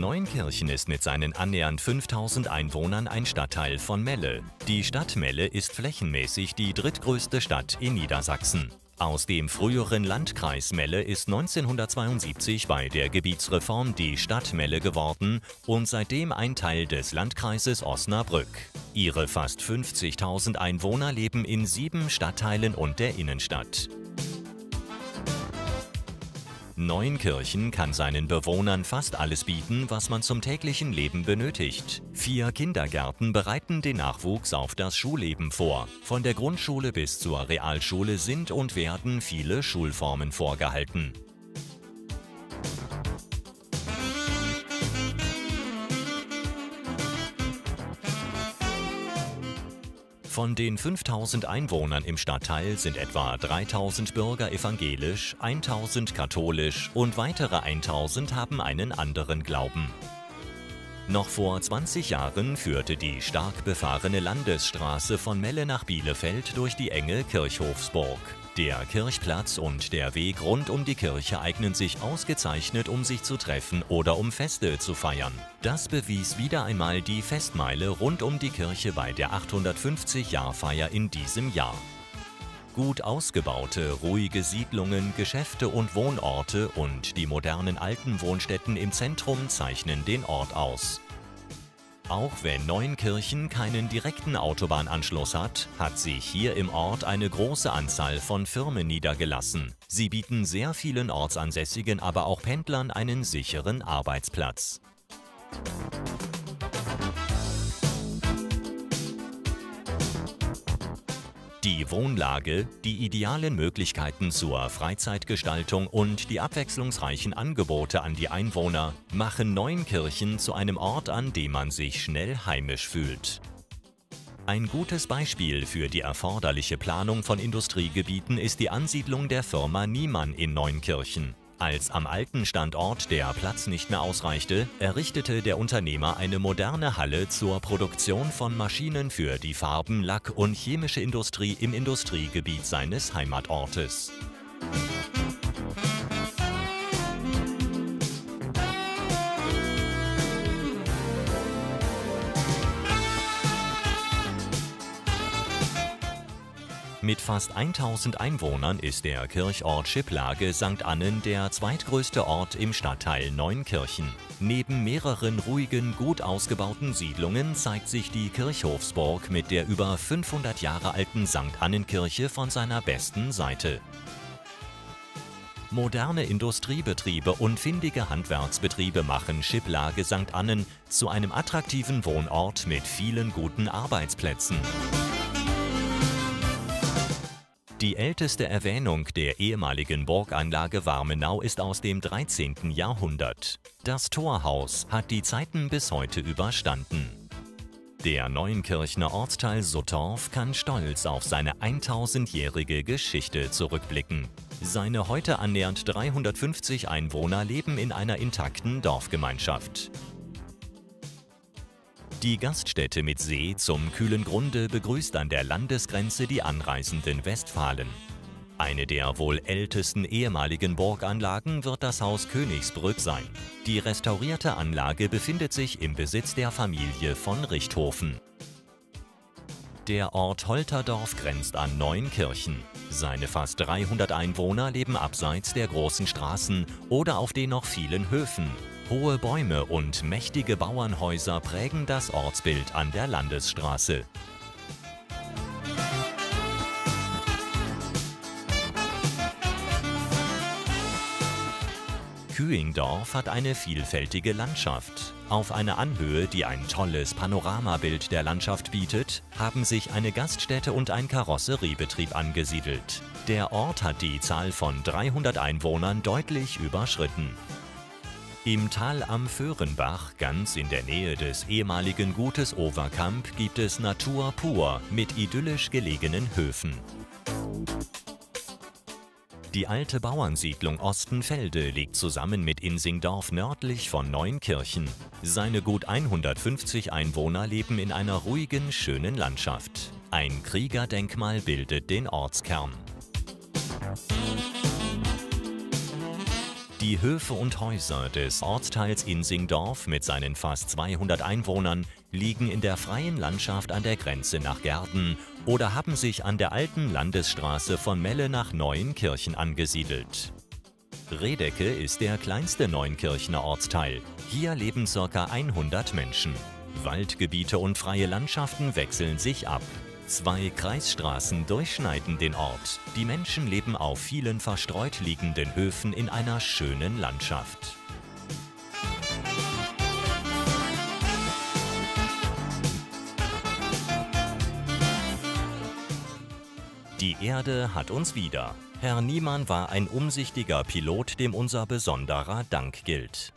Neunkirchen ist mit seinen annähernd 5000 Einwohnern ein Stadtteil von Melle. Die Stadt Melle ist flächenmäßig die drittgrößte Stadt in Niedersachsen. Aus dem früheren Landkreis Melle ist 1972 bei der Gebietsreform die Stadt Melle geworden und seitdem ein Teil des Landkreises Osnabrück. Ihre fast 50.000 Einwohner leben in 7 Stadtteilen und der Innenstadt. Neunkirchen kann seinen Bewohnern fast alles bieten, was man zum täglichen Leben benötigt. 4 Kindergärten bereiten den Nachwuchs auf das Schulleben vor. Von der Grundschule bis zur Realschule sind und werden viele Schulformen vorgehalten. Von den 5000 Einwohnern im Stadtteil sind etwa 3000 Bürger evangelisch, 1000 katholisch und weitere 1000 haben einen anderen Glauben. Noch vor 20 Jahren führte die stark befahrene Landesstraße von Melle nach Bielefeld durch die enge Kirchhofsburg. Der Kirchplatz und der Weg rund um die Kirche eignen sich ausgezeichnet, um sich zu treffen oder um Feste zu feiern. Das bewies wieder einmal die Festmeile rund um die Kirche bei der 850-Jahr-Feier in diesem Jahr. Gut ausgebaute, ruhige Siedlungen, Geschäfte und Wohnorte und die modernen alten Wohnstätten im Zentrum zeichnen den Ort aus. Auch wenn Neunkirchen keinen direkten Autobahnanschluss hat, hat sich hier im Ort eine große Anzahl von Firmen niedergelassen. Sie bieten sehr vielen Ortsansässigen, aber auch Pendlern einen sicheren Arbeitsplatz. Die Wohnlage, die idealen Möglichkeiten zur Freizeitgestaltung und die abwechslungsreichen Angebote an die Einwohner machen Neunkirchen zu einem Ort, an dem man sich schnell heimisch fühlt. Ein gutes Beispiel für die erforderliche Planung von Industriegebieten ist die Ansiedlung der Firma Niemann in Neunkirchen. Als am alten Standort der Platz nicht mehr ausreichte, errichtete der Unternehmer eine moderne Halle zur Produktion von Maschinen für die Farben-, Lack- und chemische Industrie im Industriegebiet seines Heimatortes. Mit fast 1000 Einwohnern ist der Kirchort Schiplage St. Annen der zweitgrößte Ort im Stadtteil Neunkirchen. Neben mehreren ruhigen, gut ausgebauten Siedlungen zeigt sich die Kirchhofsburg mit der über 500 Jahre alten St. Annenkirche von seiner besten Seite. Moderne Industriebetriebe und findige Handwerksbetriebe machen Schiplage St. Annen zu einem attraktiven Wohnort mit vielen guten Arbeitsplätzen. Die älteste Erwähnung der ehemaligen Burganlage Warmenau ist aus dem 13. Jahrhundert. Das Torhaus hat die Zeiten bis heute überstanden. Der Neunkirchner Ortsteil Suttorf kann stolz auf seine 1000-jährige Geschichte zurückblicken. Seine heute annähernd 350 Einwohner leben in einer intakten Dorfgemeinschaft. Die Gaststätte mit See zum kühlen Grunde begrüßt an der Landesgrenze die anreisenden Westfalen. Eine der wohl ältesten ehemaligen Burganlagen wird das Haus Königsbrück sein. Die restaurierte Anlage befindet sich im Besitz der Familie von Richthofen. Der Ort Holterdorf grenzt an Neunkirchen. Seine fast 300 Einwohner leben abseits der großen Straßen oder auf den noch vielen Höfen. Hohe Bäume und mächtige Bauernhäuser prägen das Ortsbild an der Landesstraße. Kühingdorf hat eine vielfältige Landschaft. Auf einer Anhöhe, die ein tolles Panoramabild der Landschaft bietet, haben sich eine Gaststätte und ein Karosseriebetrieb angesiedelt. Der Ort hat die Zahl von 300 Einwohnern deutlich überschritten. Im Tal am Föhrenbach, ganz in der Nähe des ehemaligen Gutes Overkamp, gibt es Natur pur mit idyllisch gelegenen Höfen. Die alte Bauernsiedlung Ostenfelde liegt zusammen mit Insingdorf nördlich von Neunkirchen. Seine gut 150 Einwohner leben in einer ruhigen, schönen Landschaft. Ein Kriegerdenkmal bildet den Ortskern. Die Höfe und Häuser des Ortsteils Insingdorf mit seinen fast 200 Einwohnern liegen in der freien Landschaft an der Grenze nach Gehrden oder haben sich an der alten Landesstraße von Melle nach Neuenkirchen angesiedelt. Redecke ist der kleinste Neuenkirchener Ortsteil. Hier leben ca. 100 Menschen. Waldgebiete und freie Landschaften wechseln sich ab. 2 Kreisstraßen durchschneiden den Ort. Die Menschen leben auf vielen verstreut liegenden Höfen in einer schönen Landschaft. Die Erde hat uns wieder. Herr Niemann war ein umsichtiger Pilot, dem unser besonderer Dank gilt.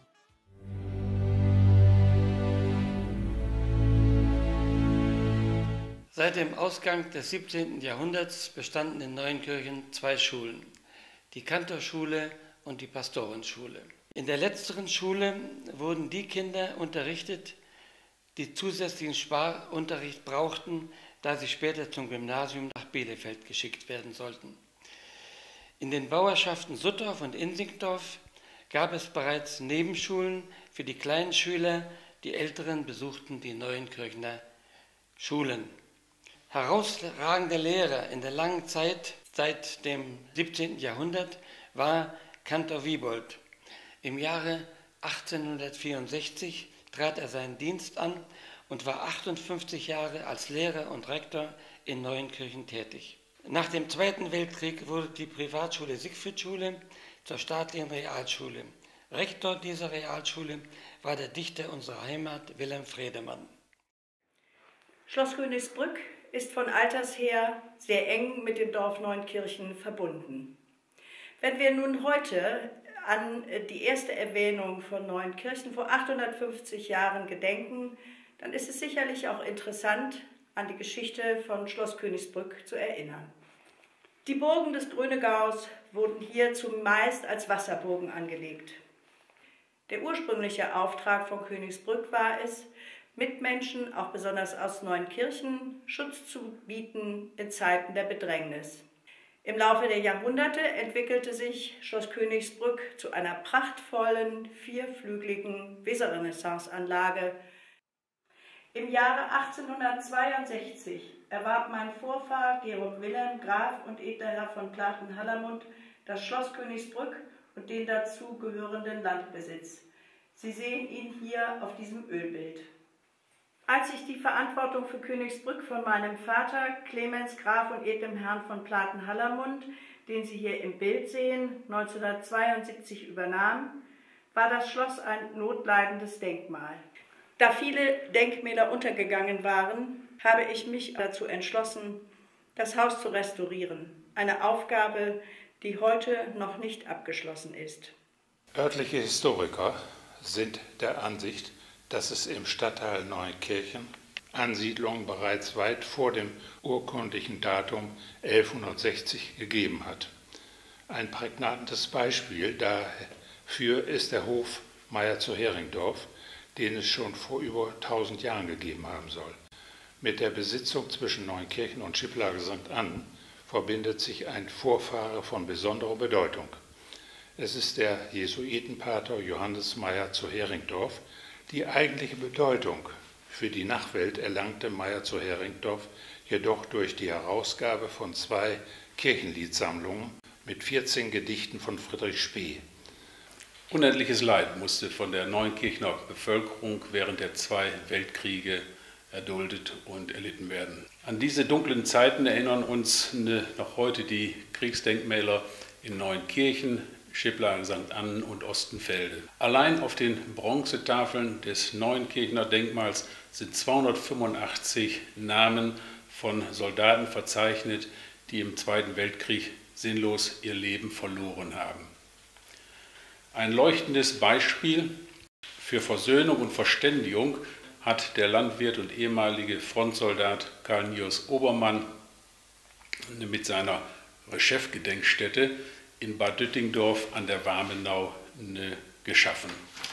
Seit dem Ausgang des 17. Jahrhunderts bestanden in Neuenkirchen 2 Schulen, die Kantorschule und die Pastorenschule. In der letzteren Schule wurden die Kinder unterrichtet, die zusätzlichen Sparunterricht brauchten, da sie später zum Gymnasium nach Bielefeld geschickt werden sollten. In den Bauerschaften Suttorf und Insingdorf gab es bereits Nebenschulen für die kleinen Schüler, die Älteren besuchten die Neuenkirchener Schulen. Herausragender Lehrer in der langen Zeit seit dem 17. Jahrhundert war Kantor Wiebold. Im Jahre 1864 trat er seinen Dienst an und war 58 Jahre als Lehrer und Rektor in Neuenkirchen tätig. Nach dem Zweiten Weltkrieg wurde die Privatschule Siegfriedschule zur staatlichen Realschule. Rektor dieser Realschule war der Dichter unserer Heimat, Wilhelm Friedemann. Schloss Königsbrück ist von alters her sehr eng mit dem Dorf Neuenkirchen verbunden. Wenn wir nun heute an die erste Erwähnung von Neuenkirchen vor 850 Jahren gedenken, dann ist es sicherlich auch interessant, an die Geschichte von Schloss Königsbrück zu erinnern. Die Burgen des Grönegaus wurden hier zumeist als Wasserburgen angelegt. Der ursprüngliche Auftrag von Königsbrück war es, Mitmenschen, auch besonders aus Neuenkirchen, Schutz zu bieten in Zeiten der Bedrängnis. Im Laufe der Jahrhunderte entwickelte sich Schloss Königsbrück zu einer prachtvollen, vierflügeligen Weserrenaissanceanlage. Im Jahre 1862 erwarb mein Vorfahr Georg Wilhelm, Graf und edler Herr von Platen-Hallermund, das Schloss Königsbrück und den dazu gehörenden Landbesitz. Sie sehen ihn hier auf diesem Ölbild. Als ich die Verantwortung für Königsbrück von meinem Vater, Clemens Graf und edlem Herrn von Platen-Hallermund, den Sie hier im Bild sehen, 1972 übernahm, war das Schloss ein notleidendes Denkmal. Da viele Denkmäler untergegangen waren, habe ich mich dazu entschlossen, das Haus zu restaurieren. Eine Aufgabe, die heute noch nicht abgeschlossen ist. Örtliche Historiker sind der Ansicht, dass es im Stadtteil Neuenkirchen Ansiedlungen bereits weit vor dem urkundlichen Datum 1160 gegeben hat. Ein prägnantes Beispiel dafür ist der Hof Meier zu Heringdorf, den es schon vor über 1000 Jahren gegeben haben soll. Mit der Besitzung zwischen Neuenkirchen und Schipplage St. Annen verbindet sich ein Vorfahre von besonderer Bedeutung. Es ist der Jesuitenpater Johannes Meier zu Heringdorf. Die eigentliche Bedeutung für die Nachwelt erlangte Meier zu Heringdorf jedoch durch die Herausgabe von 2 Kirchenliedsammlungen mit 14 Gedichten von Friedrich Spee. Unendliches Leid musste von der Neuenkirchener Bevölkerung während der 2 Weltkriege erduldet und erlitten werden. An diese dunklen Zeiten erinnern uns noch heute die Kriegsdenkmäler in Neuenkirchen, Schipplage St. Annen und Ostenfelde. Allein auf den Bronzetafeln des Neuenkirchener Denkmals sind 285 Namen von Soldaten verzeichnet, die im Zweiten Weltkrieg sinnlos ihr Leben verloren haben. Ein leuchtendes Beispiel für Versöhnung und Verständigung hat der Landwirt und ehemalige Frontsoldat Karl Nios Obermann mit seiner Chefgedenkstätte in Bad Düttingdorf an der Warmenau geschaffen.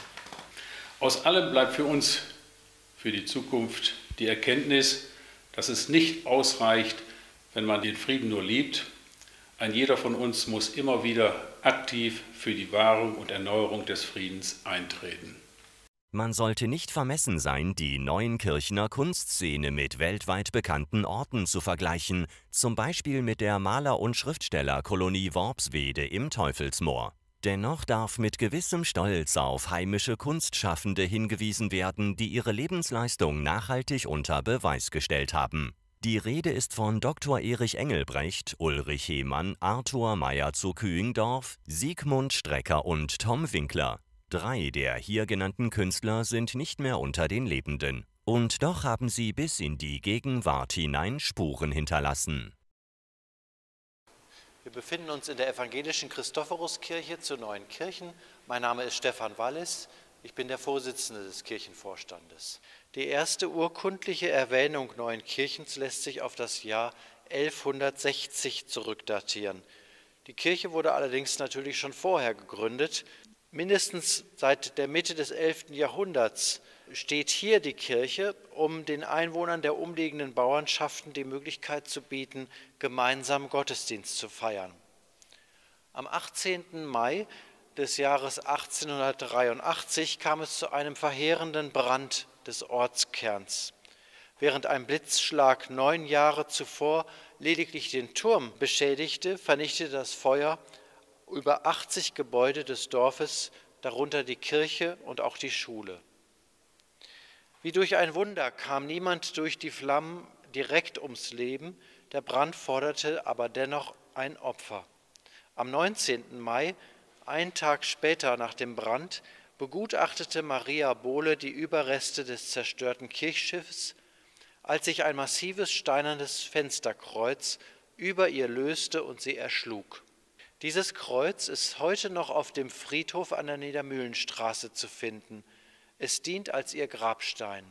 Aus allem bleibt für uns, für die Zukunft, die Erkenntnis, dass es nicht ausreicht, wenn man den Frieden nur liebt. Ein jeder von uns muss immer wieder aktiv für die Wahrung und Erneuerung des Friedens eintreten. Man sollte nicht vermessen sein, die Neuenkirchener Kunstszene mit weltweit bekannten Orten zu vergleichen, zum Beispiel mit der Maler- und Schriftstellerkolonie Worpswede im Teufelsmoor. Dennoch darf mit gewissem Stolz auf heimische Kunstschaffende hingewiesen werden, die ihre Lebensleistung nachhaltig unter Beweis gestellt haben. Die Rede ist von Dr. Erich Engelbrecht, Ulrich Hemann, Arthur Meyer zu Kühingdorf, Sigmund Strecker und Tom Winkler. 3 der hier genannten Künstler sind nicht mehr unter den Lebenden. Und doch haben sie bis in die Gegenwart hinein Spuren hinterlassen. Wir befinden uns in der evangelischen Christophoruskirche zu Neuenkirchen. Mein Name ist Stefan Wallis, ich bin der Vorsitzende des Kirchenvorstandes. Die erste urkundliche Erwähnung Neuenkirchens lässt sich auf das Jahr 1160 zurückdatieren. Die Kirche wurde allerdings natürlich schon vorher gegründet. Mindestens seit der Mitte des 11. Jahrhunderts steht hier die Kirche, um den Einwohnern der umliegenden Bauernschaften die Möglichkeit zu bieten, gemeinsam Gottesdienst zu feiern. Am 18. Mai des Jahres 1883 kam es zu einem verheerenden Brand des Ortskerns. Während ein Blitzschlag 9 Jahre zuvor lediglich den Turm beschädigte, vernichtete das Feuer über 80 Gebäude des Dorfes, darunter die Kirche und auch die Schule. Wie durch ein Wunder kam niemand durch die Flammen direkt ums Leben, der Brand forderte aber dennoch ein Opfer. Am 19. Mai, einen Tag später nach dem Brand, begutachtete Maria Bohle die Überreste des zerstörten Kirchschiffs, als sich ein massives steinernes Fensterkreuz über ihr löste und sie erschlug. Dieses Kreuz ist heute noch auf dem Friedhof an der Niedermühlenstraße zu finden. Es dient als ihr Grabstein.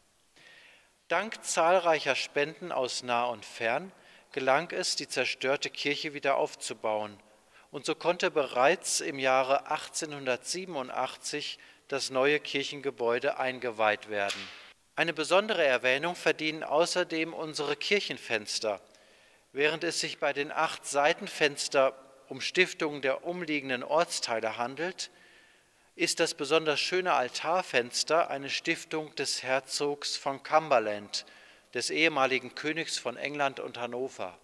Dank zahlreicher Spenden aus nah und fern gelang es, die zerstörte Kirche wieder aufzubauen. Und so konnte bereits im Jahre 1887 das neue Kirchengebäude eingeweiht werden. Eine besondere Erwähnung verdienen außerdem unsere Kirchenfenster. Während es sich bei den 8 Seitenfenster um Stiftungen der umliegenden Ortsteile handelt, ist das besonders schöne Altarfenster eine Stiftung des Herzogs von Cumberland, des ehemaligen Königs von England und Hannover.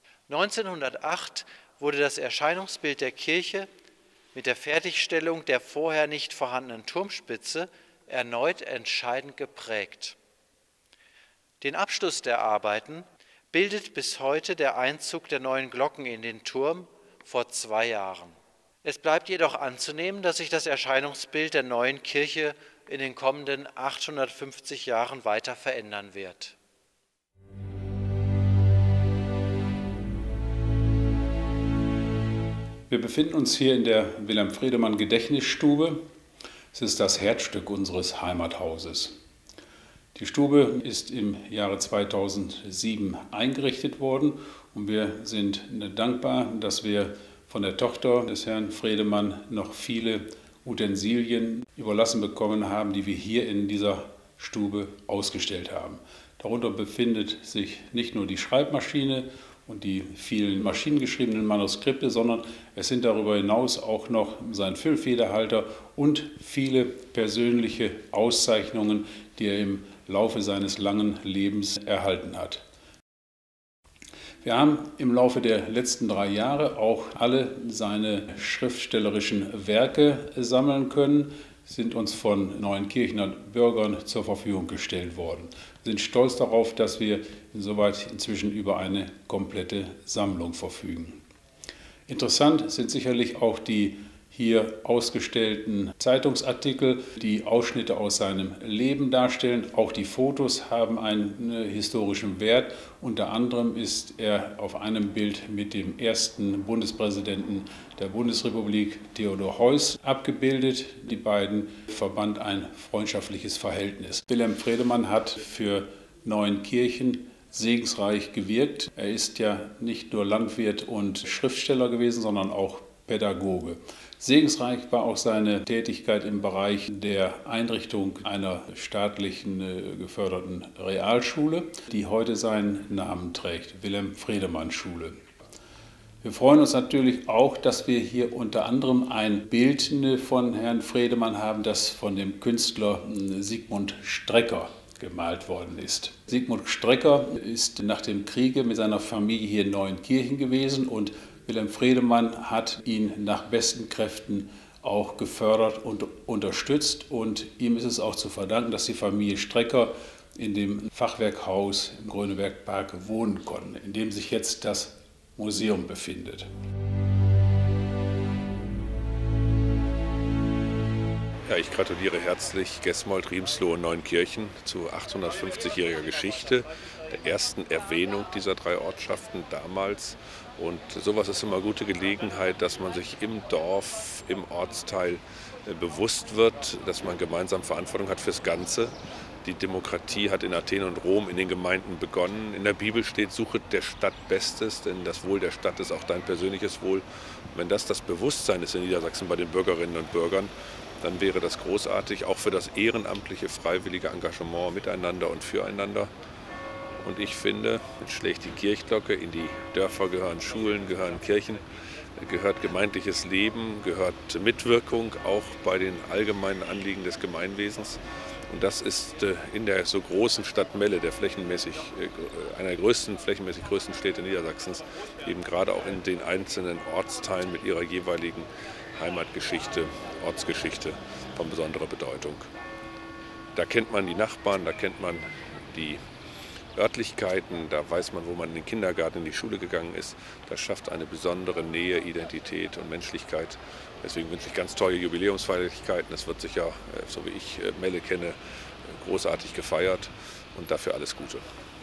1908 wurde das Erscheinungsbild der Kirche mit der Fertigstellung der vorher nicht vorhandenen Turmspitze erneut entscheidend geprägt. Den Abschluss der Arbeiten bildet bis heute der Einzug der neuen Glocken in den Turm vor 2 Jahren. Es bleibt jedoch anzunehmen, dass sich das Erscheinungsbild der neuen Kirche in den kommenden 850 Jahren weiter verändern wird. Wir befinden uns hier in der Wilhelm-Friedemann-Gedächtnisstube. Es ist das Herzstück unseres Heimathauses. Die Stube ist im Jahre 2007 eingerichtet worden und wir sind dankbar, dass wir von der Tochter des Herrn Friedemann noch viele Utensilien überlassen bekommen haben, die wir hier in dieser Stube ausgestellt haben. Darunter befindet sich nicht nur die Schreibmaschine und die vielen maschinengeschriebenen Manuskripte, sondern es sind darüber hinaus auch noch sein Füllfederhalter und viele persönliche Auszeichnungen, die er im Laufe seines langen Lebens erhalten hat. Wir haben im Laufe der letzten 3 Jahre auch alle seine schriftstellerischen Werke sammeln können, sind uns von Neuenkirchener Bürgern zur Verfügung gestellt worden. Wir sind stolz darauf, dass wir insoweit inzwischen über eine komplette Sammlung verfügen. Interessant sind sicherlich auch die hier ausgestellten Zeitungsartikel, die Ausschnitte aus seinem Leben darstellen. Auch die Fotos haben einen historischen Wert. Unter anderem ist er auf einem Bild mit dem ersten Bundespräsidenten der Bundesrepublik, Theodor Heuss, abgebildet. Die beiden verband ein freundschaftliches Verhältnis. Wilhelm Friedemann hat für Neuenkirchen segensreich gewirkt. Er ist ja nicht nur Landwirt und Schriftsteller gewesen, sondern auch Pädagoge. Segensreich war auch seine Tätigkeit im Bereich der Einrichtung einer staatlichen geförderten Realschule, die heute seinen Namen trägt, Wilhelm-Friedemann-Schule. Wir freuen uns natürlich auch, dass wir hier unter anderem ein Bild von Herrn Fredemann haben, das von dem Künstler Sigmund Strecker gemalt worden ist. Sigmund Strecker ist nach dem Kriege mit seiner Familie hier in Neuenkirchen gewesen und Wilhelm Fredemann hat ihn nach besten Kräften auch gefördert und unterstützt. Und ihm ist es auch zu verdanken, dass die Familie Strecker in dem Fachwerkhaus im Grönebergpark wohnen konnten, in dem sich jetzt das Museum befindet. Ja, ich gratuliere herzlich Gesmold, Riemsloh und Neuenkirchen zu 850-jähriger Geschichte, der ersten Erwähnung dieser 3 Ortschaften damals. Und sowas ist immer eine gute Gelegenheit, dass man sich im Dorf, im Ortsteil bewusst wird, dass man gemeinsam Verantwortung hat fürs Ganze. Die Demokratie hat in Athen und Rom in den Gemeinden begonnen. In der Bibel steht, suche der Stadt Bestes, denn das Wohl der Stadt ist auch dein persönliches Wohl. Und wenn das Bewusstsein ist in Niedersachsen bei den Bürgerinnen und Bürgern, dann wäre das großartig, auch für das ehrenamtliche, freiwillige Engagement miteinander und füreinander. Und ich finde, jetzt schlägt die Kirchglocke, in die Dörfer gehören Schulen, gehören Kirchen, gehört gemeindliches Leben, gehört Mitwirkung auch bei den allgemeinen Anliegen des Gemeinwesens. Und das ist in der so großen Stadt Melle, einer der flächenmäßig größten Städte Niedersachsens, eben gerade auch in den einzelnen Ortsteilen mit ihrer jeweiligen Heimatgeschichte, Ortsgeschichte von besonderer Bedeutung. Da kennt man die Nachbarn, da kennt man die Örtlichkeiten, da weiß man, wo man in den Kindergarten, in die Schule gegangen ist. Das schafft eine besondere Nähe, Identität und Menschlichkeit. Deswegen wünsche ich ganz tolle Jubiläumsfeierlichkeiten. Es wird sicher, so wie ich Melle kenne, großartig gefeiert und dafür alles Gute.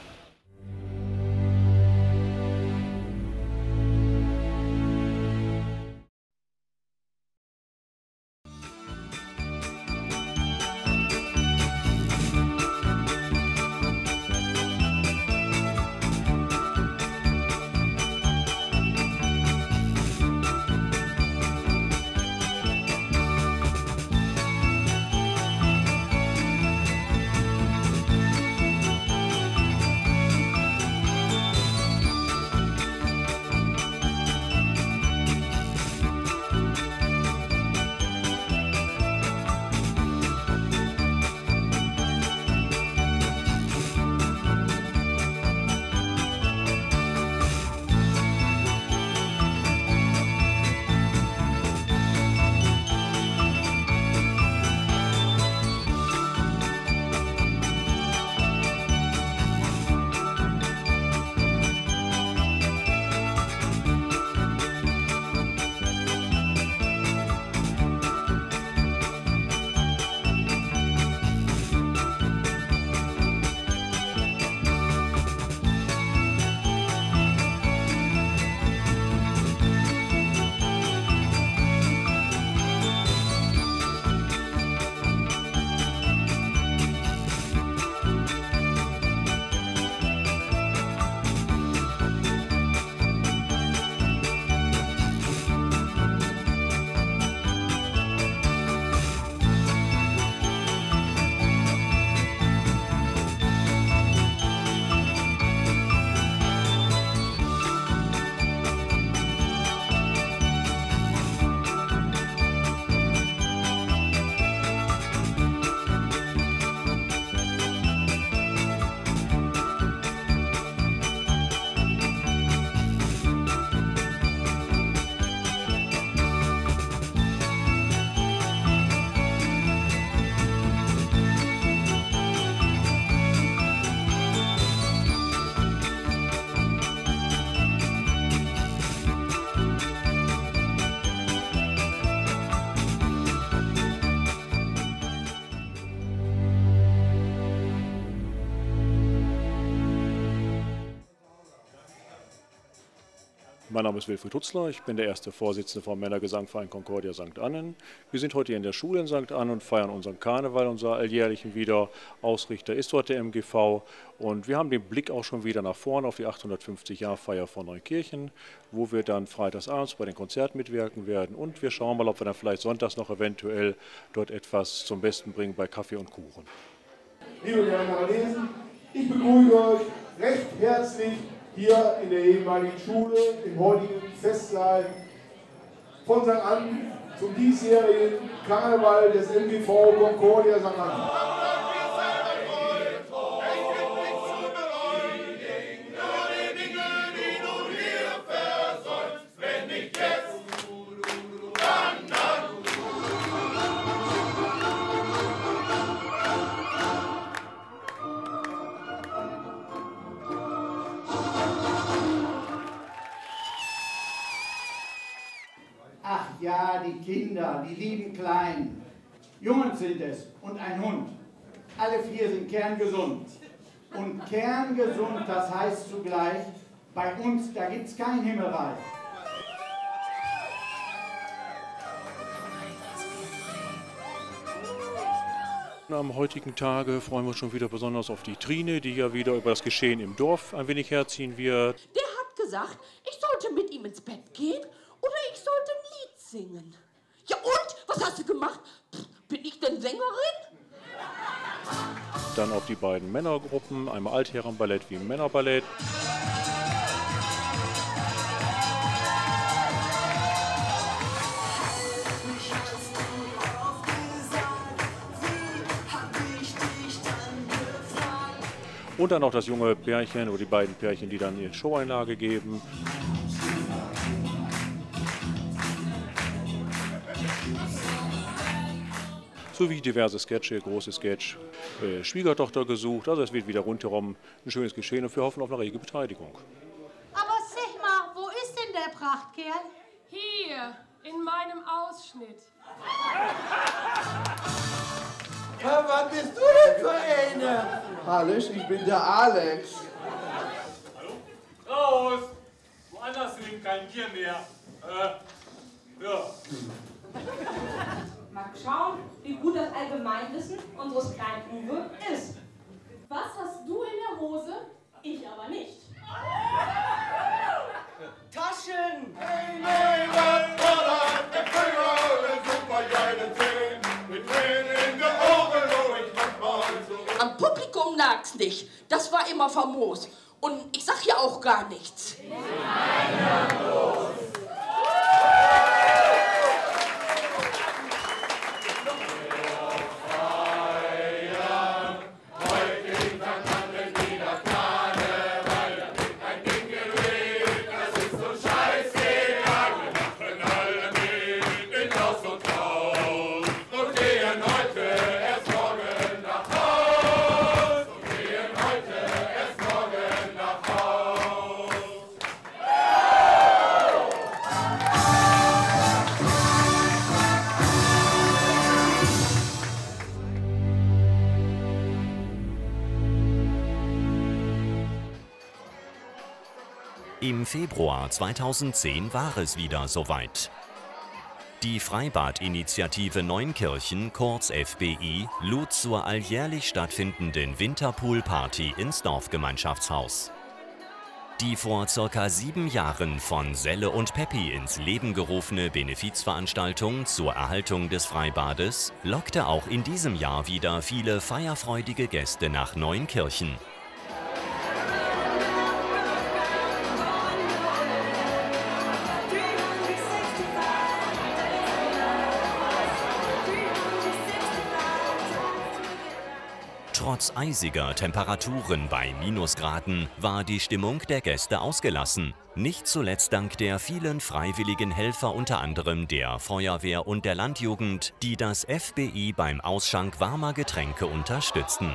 Mein Name ist Wilfried Hutzler, ich bin der erste Vorsitzende vom Männergesangverein Concordia St. Annen. Wir sind heute hier in der Schule in St. Annen und feiern unseren Karneval, unser alljährlichen wieder. Ausrichter ist dort der MGV und wir haben den Blick auch schon wieder nach vorne auf die 850-Jahr-Feier von Neuenkirchen, wo wir dann freitagsabends bei den Konzerten mitwirken werden und wir schauen mal, ob wir dann vielleicht sonntags noch eventuell dort etwas zum Besten bringen bei Kaffee und Kuchen. Liebe Germanesen, ich begrüße euch recht herzlich hier in der ehemaligen Schule, im heutigen Festsaal von St. Ann zum diesjährigen Karneval des MGV Concordia St. Ann. Ach ja, die Kinder, die lieben Kleinen. Jungen sind es und ein Hund. Alle 4 sind kerngesund. Und kerngesund, das heißt zugleich, bei uns, da gibt's kein Himmelreich. Am heutigen Tage freuen wir uns schon wieder besonders auf die Trine, die ja wieder über das Geschehen im Dorf ein wenig herziehen wird. Der hat gesagt, ich sollte mit ihm ins Bett gehen oder ich sollte ein Lied singen. Ja und? Was hast du gemacht? Bin ich denn Sängerin? Dann auf die beiden Männergruppen, einmal Altherrenballett wie Männerballett. Und dann noch das junge Pärchen oder die beiden Pärchen, die dann ihre Showeinlage geben. Sowie diverse Sketche, große Sketch, Schwiegertochter gesucht. Also es wird wieder rundherum ein schönes Geschehen und wir hoffen auf eine rege Beteiligung. Aber sag mal, wo ist denn der Prachtkerl? Hier, in meinem Ausschnitt. Ja, was bist du denn für eine? Hallo, ich bin der Alex. Hallo? Raus! Woanders hin, kein Bier mehr. Ja. Mal schauen, wie gut das Allgemeinwissen unseres kleinen Uwe ist. Was hast du in der Hose? Ich aber nicht. Taschen! Hey, hey, was war das? Der Finger, der supergeile Zehn. Mit Tränen in den Augen, oh, ich mach mal so. Am Publikum lag's nicht. Das war immer famos. Und ich sag ja auch gar nichts. Im Februar 2010 war es wieder soweit. Die Freibad-Initiative Neunkirchen, kurz FBI, lud zur alljährlich stattfindenden Winterpool-Party ins Dorfgemeinschaftshaus. Die vor ca. 7 Jahren von Selle und Peppi ins Leben gerufene Benefizveranstaltung zur Erhaltung des Freibades lockte auch in diesem Jahr wieder viele feierfreudige Gäste nach Neunkirchen. Trotz eisiger Temperaturen bei Minusgraden war die Stimmung der Gäste ausgelassen. Nicht zuletzt dank der vielen freiwilligen Helfer, unter anderem der Feuerwehr und der Landjugend, die das FBI beim Ausschank warmer Getränke unterstützten.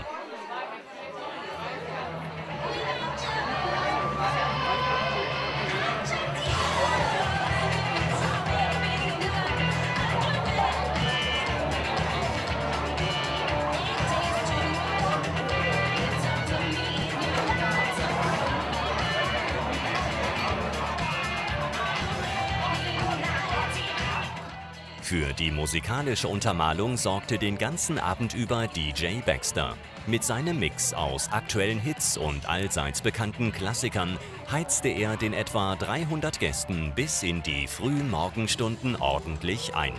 Für die musikalische Untermalung sorgte den ganzen Abend über DJ Baxter. Mit seinem Mix aus aktuellen Hits und allseits bekannten Klassikern heizte er den etwa 300 Gästen bis in die frühen Morgenstunden ordentlich ein.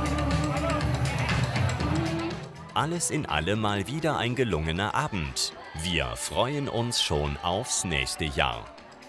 Alles in allem mal wieder ein gelungener Abend. Wir freuen uns schon aufs nächste Jahr.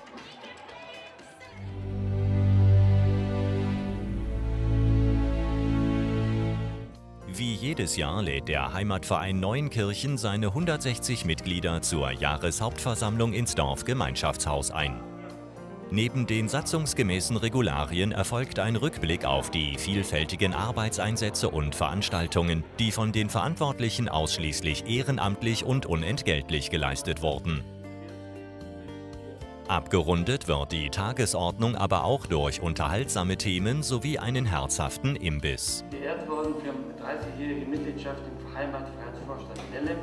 Wie jedes Jahr lädt der Heimatverein Neuenkirchen seine 160 Mitglieder zur Jahreshauptversammlung ins Dorfgemeinschaftshaus ein. Neben den satzungsgemäßen Regularien erfolgt ein Rückblick auf die vielfältigen Arbeitseinsätze und Veranstaltungen, die von den Verantwortlichen ausschließlich ehrenamtlich und unentgeltlich geleistet wurden. Abgerundet wird die Tagesordnung aber auch durch unterhaltsame Themen sowie einen herzhaften Imbiss. Geehrt worden für 30-jährige Mitgliedschaft im Heimatvereinsvorstand Nelle.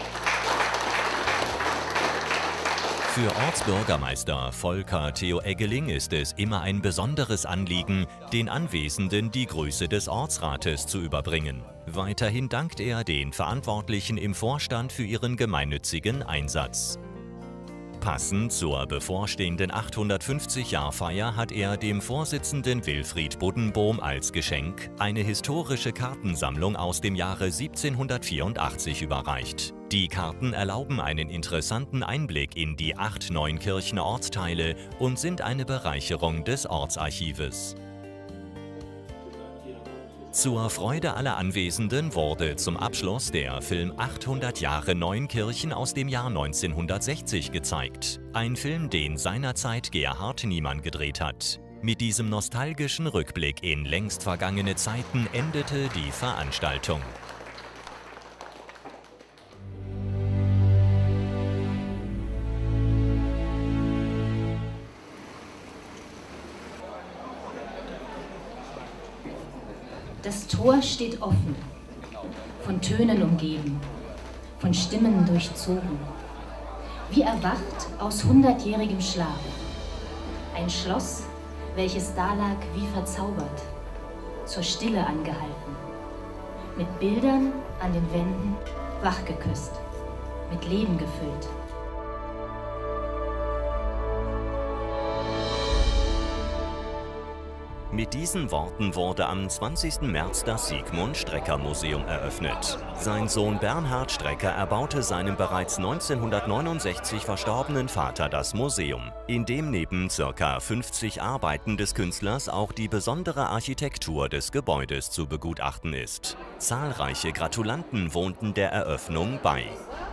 Für Ortsbürgermeister Volker Theo Eggeling ist es immer ein besonderes Anliegen, den Anwesenden die Grüße des Ortsrates zu überbringen. Weiterhin dankt er den Verantwortlichen im Vorstand für ihren gemeinnützigen Einsatz. Passend zur bevorstehenden 850-Jahr-Feier hat er dem Vorsitzenden Wilfried Buddenbohm als Geschenk eine historische Kartensammlung aus dem Jahre 1784 überreicht. Die Karten erlauben einen interessanten Einblick in die 8 Neuenkirchener Ortsteile und sind eine Bereicherung des Ortsarchives. Zur Freude aller Anwesenden wurde zum Abschluss der Film 800 Jahre Neuenkirchen aus dem Jahr 1960 gezeigt. Ein Film, den seinerzeit Gerhard Niemann gedreht hat. Mit diesem nostalgischen Rückblick in längst vergangene Zeiten endete die Veranstaltung. Das Tor steht offen, von Tönen umgeben, von Stimmen durchzogen, wie erwacht aus 100-jährigem Schlaf. Ein Schloss, welches dalag wie verzaubert, zur Stille angehalten, mit Bildern an den Wänden wachgeküsst, mit Leben gefüllt. Mit diesen Worten wurde am 20. März das Sigmund-Strecker-Museum eröffnet. Sein Sohn Bernhard Strecker erbaute seinem bereits 1969 verstorbenen Vater das Museum, in dem neben ca. 50 Arbeiten des Künstlers auch die besondere Architektur des Gebäudes zu begutachten ist. Zahlreiche Gratulanten wohnten der Eröffnung bei.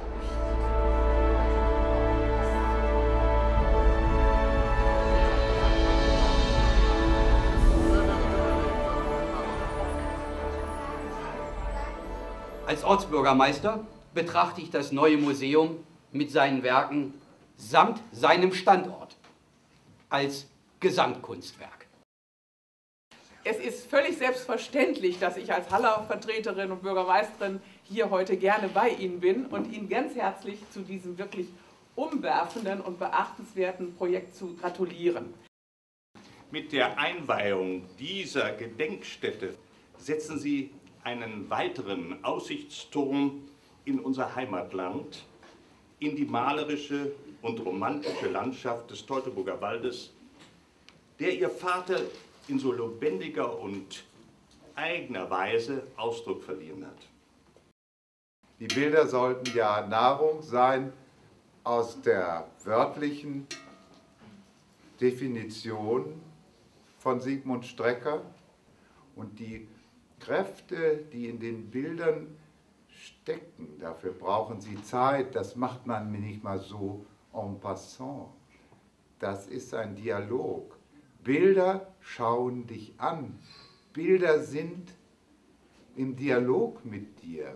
Als Ortsbürgermeister betrachte ich das neue Museum mit seinen Werken samt seinem Standort als Gesamtkunstwerk. Es ist völlig selbstverständlich, dass ich als Haller Vertreterin und Bürgermeisterin hier heute gerne bei Ihnen bin und Ihnen ganz herzlich zu diesem wirklich umwerfenden und beachtenswerten Projekt zu gratulieren. Mit der Einweihung dieser Gedenkstätte setzen Sie einen weiteren Aussichtsturm in unser Heimatland, in die malerische und romantische Landschaft des Teutoburger Waldes, der Ihr Vater in so lebendiger und eigener Weise Ausdruck verliehen hat. Die Bilder sollten ja Nahrung sein aus der wörtlichen Definition von Sigmund Strecker und die Kräfte, die in den Bildern stecken, dafür brauchen sie Zeit, das macht man nicht mal so en passant. Das ist ein Dialog. Bilder schauen dich an. Bilder sind im Dialog mit dir.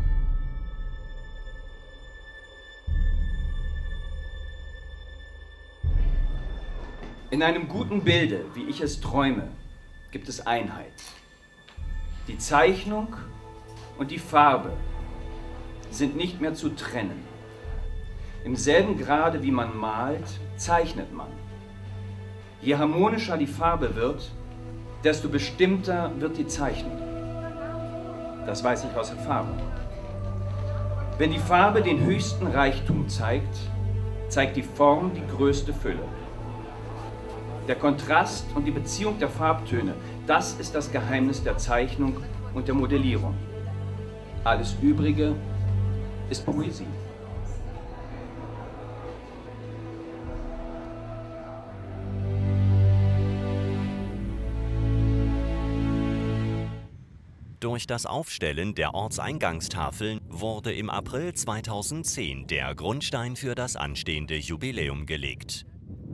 In einem guten Bilde, wie ich es träume, gibt es Einheit. Die Zeichnung und die Farbe sind nicht mehr zu trennen. Im selben Grade, wie man malt, zeichnet man. Je harmonischer die Farbe wird, desto bestimmter wird die Zeichnung. Das weiß ich aus Erfahrung. Wenn die Farbe den höchsten Reichtum zeigt, zeigt die Form die größte Fülle. Der Kontrast und die Beziehung der Farbtöne, das ist das Geheimnis der Zeichnung und der Modellierung. Alles Übrige ist Poesie. Durch das Aufstellen der Ortseingangstafeln wurde im April 2010 der Grundstein für das anstehende Jubiläum gelegt.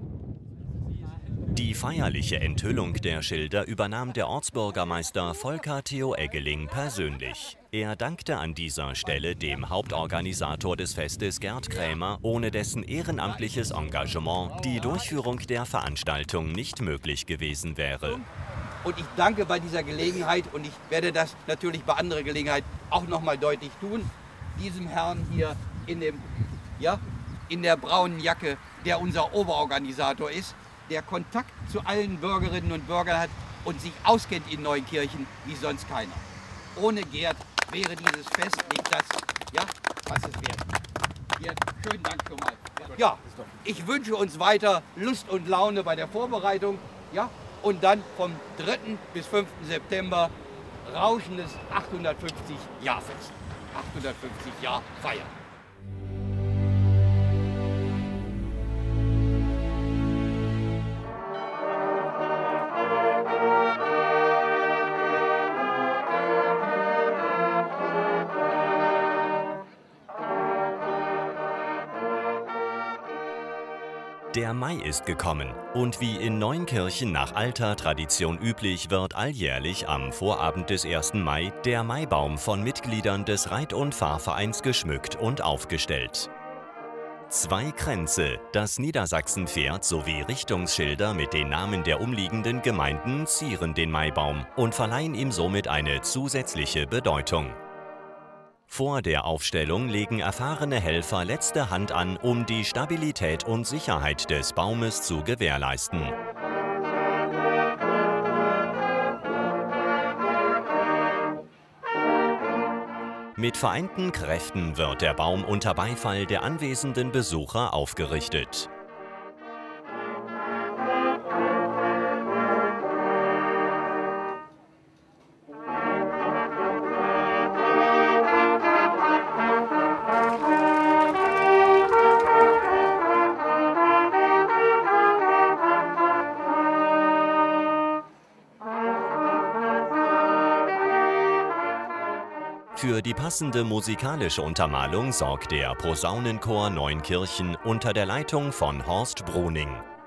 Die feierliche Enthüllung der Schilder übernahm der Ortsbürgermeister Volker Theo Eggeling persönlich. Er dankte an dieser Stelle dem Hauptorganisator des Festes Gerd Krämer, ohne dessen ehrenamtliches Engagement die Durchführung der Veranstaltung nicht möglich gewesen wäre. Und ich danke bei dieser Gelegenheit, und ich werde das natürlich bei anderer Gelegenheit auch noch mal deutlich tun, diesem Herrn hier in der braunen Jacke, der unser Oberorganisator ist, der Kontakt zu allen Bürgerinnen und Bürgern hat und sich auskennt in Neunkirchen wie sonst keiner. Ohne Gerd wäre dieses Fest nicht das, was es wäre. Gerd, schönen Dank schon mal. Ja, ich wünsche uns weiter Lust und Laune bei der Vorbereitung, und dann vom 3. bis 5. September rauschendes 850-Jahr-Fest. 850 Jahre Feier. Der Mai ist gekommen und wie in Neunkirchen nach alter Tradition üblich wird alljährlich am Vorabend des 1. Mai der Maibaum von Mitgliedern des Reit- und Fahrvereins geschmückt und aufgestellt. 2 Kränze, das Niedersachsenpferd sowie Richtungsschilder mit den Namen der umliegenden Gemeinden zieren den Maibaum und verleihen ihm somit eine zusätzliche Bedeutung. Vor der Aufstellung legen erfahrene Helfer letzte Hand an, um die Stabilität und Sicherheit des Baumes zu gewährleisten. Mit vereinten Kräften wird der Baum unter Beifall der anwesenden Besucher aufgerichtet. Für die passende musikalische Untermalung sorgt der Posaunenchor Neunkirchen unter der Leitung von Horst Bruning.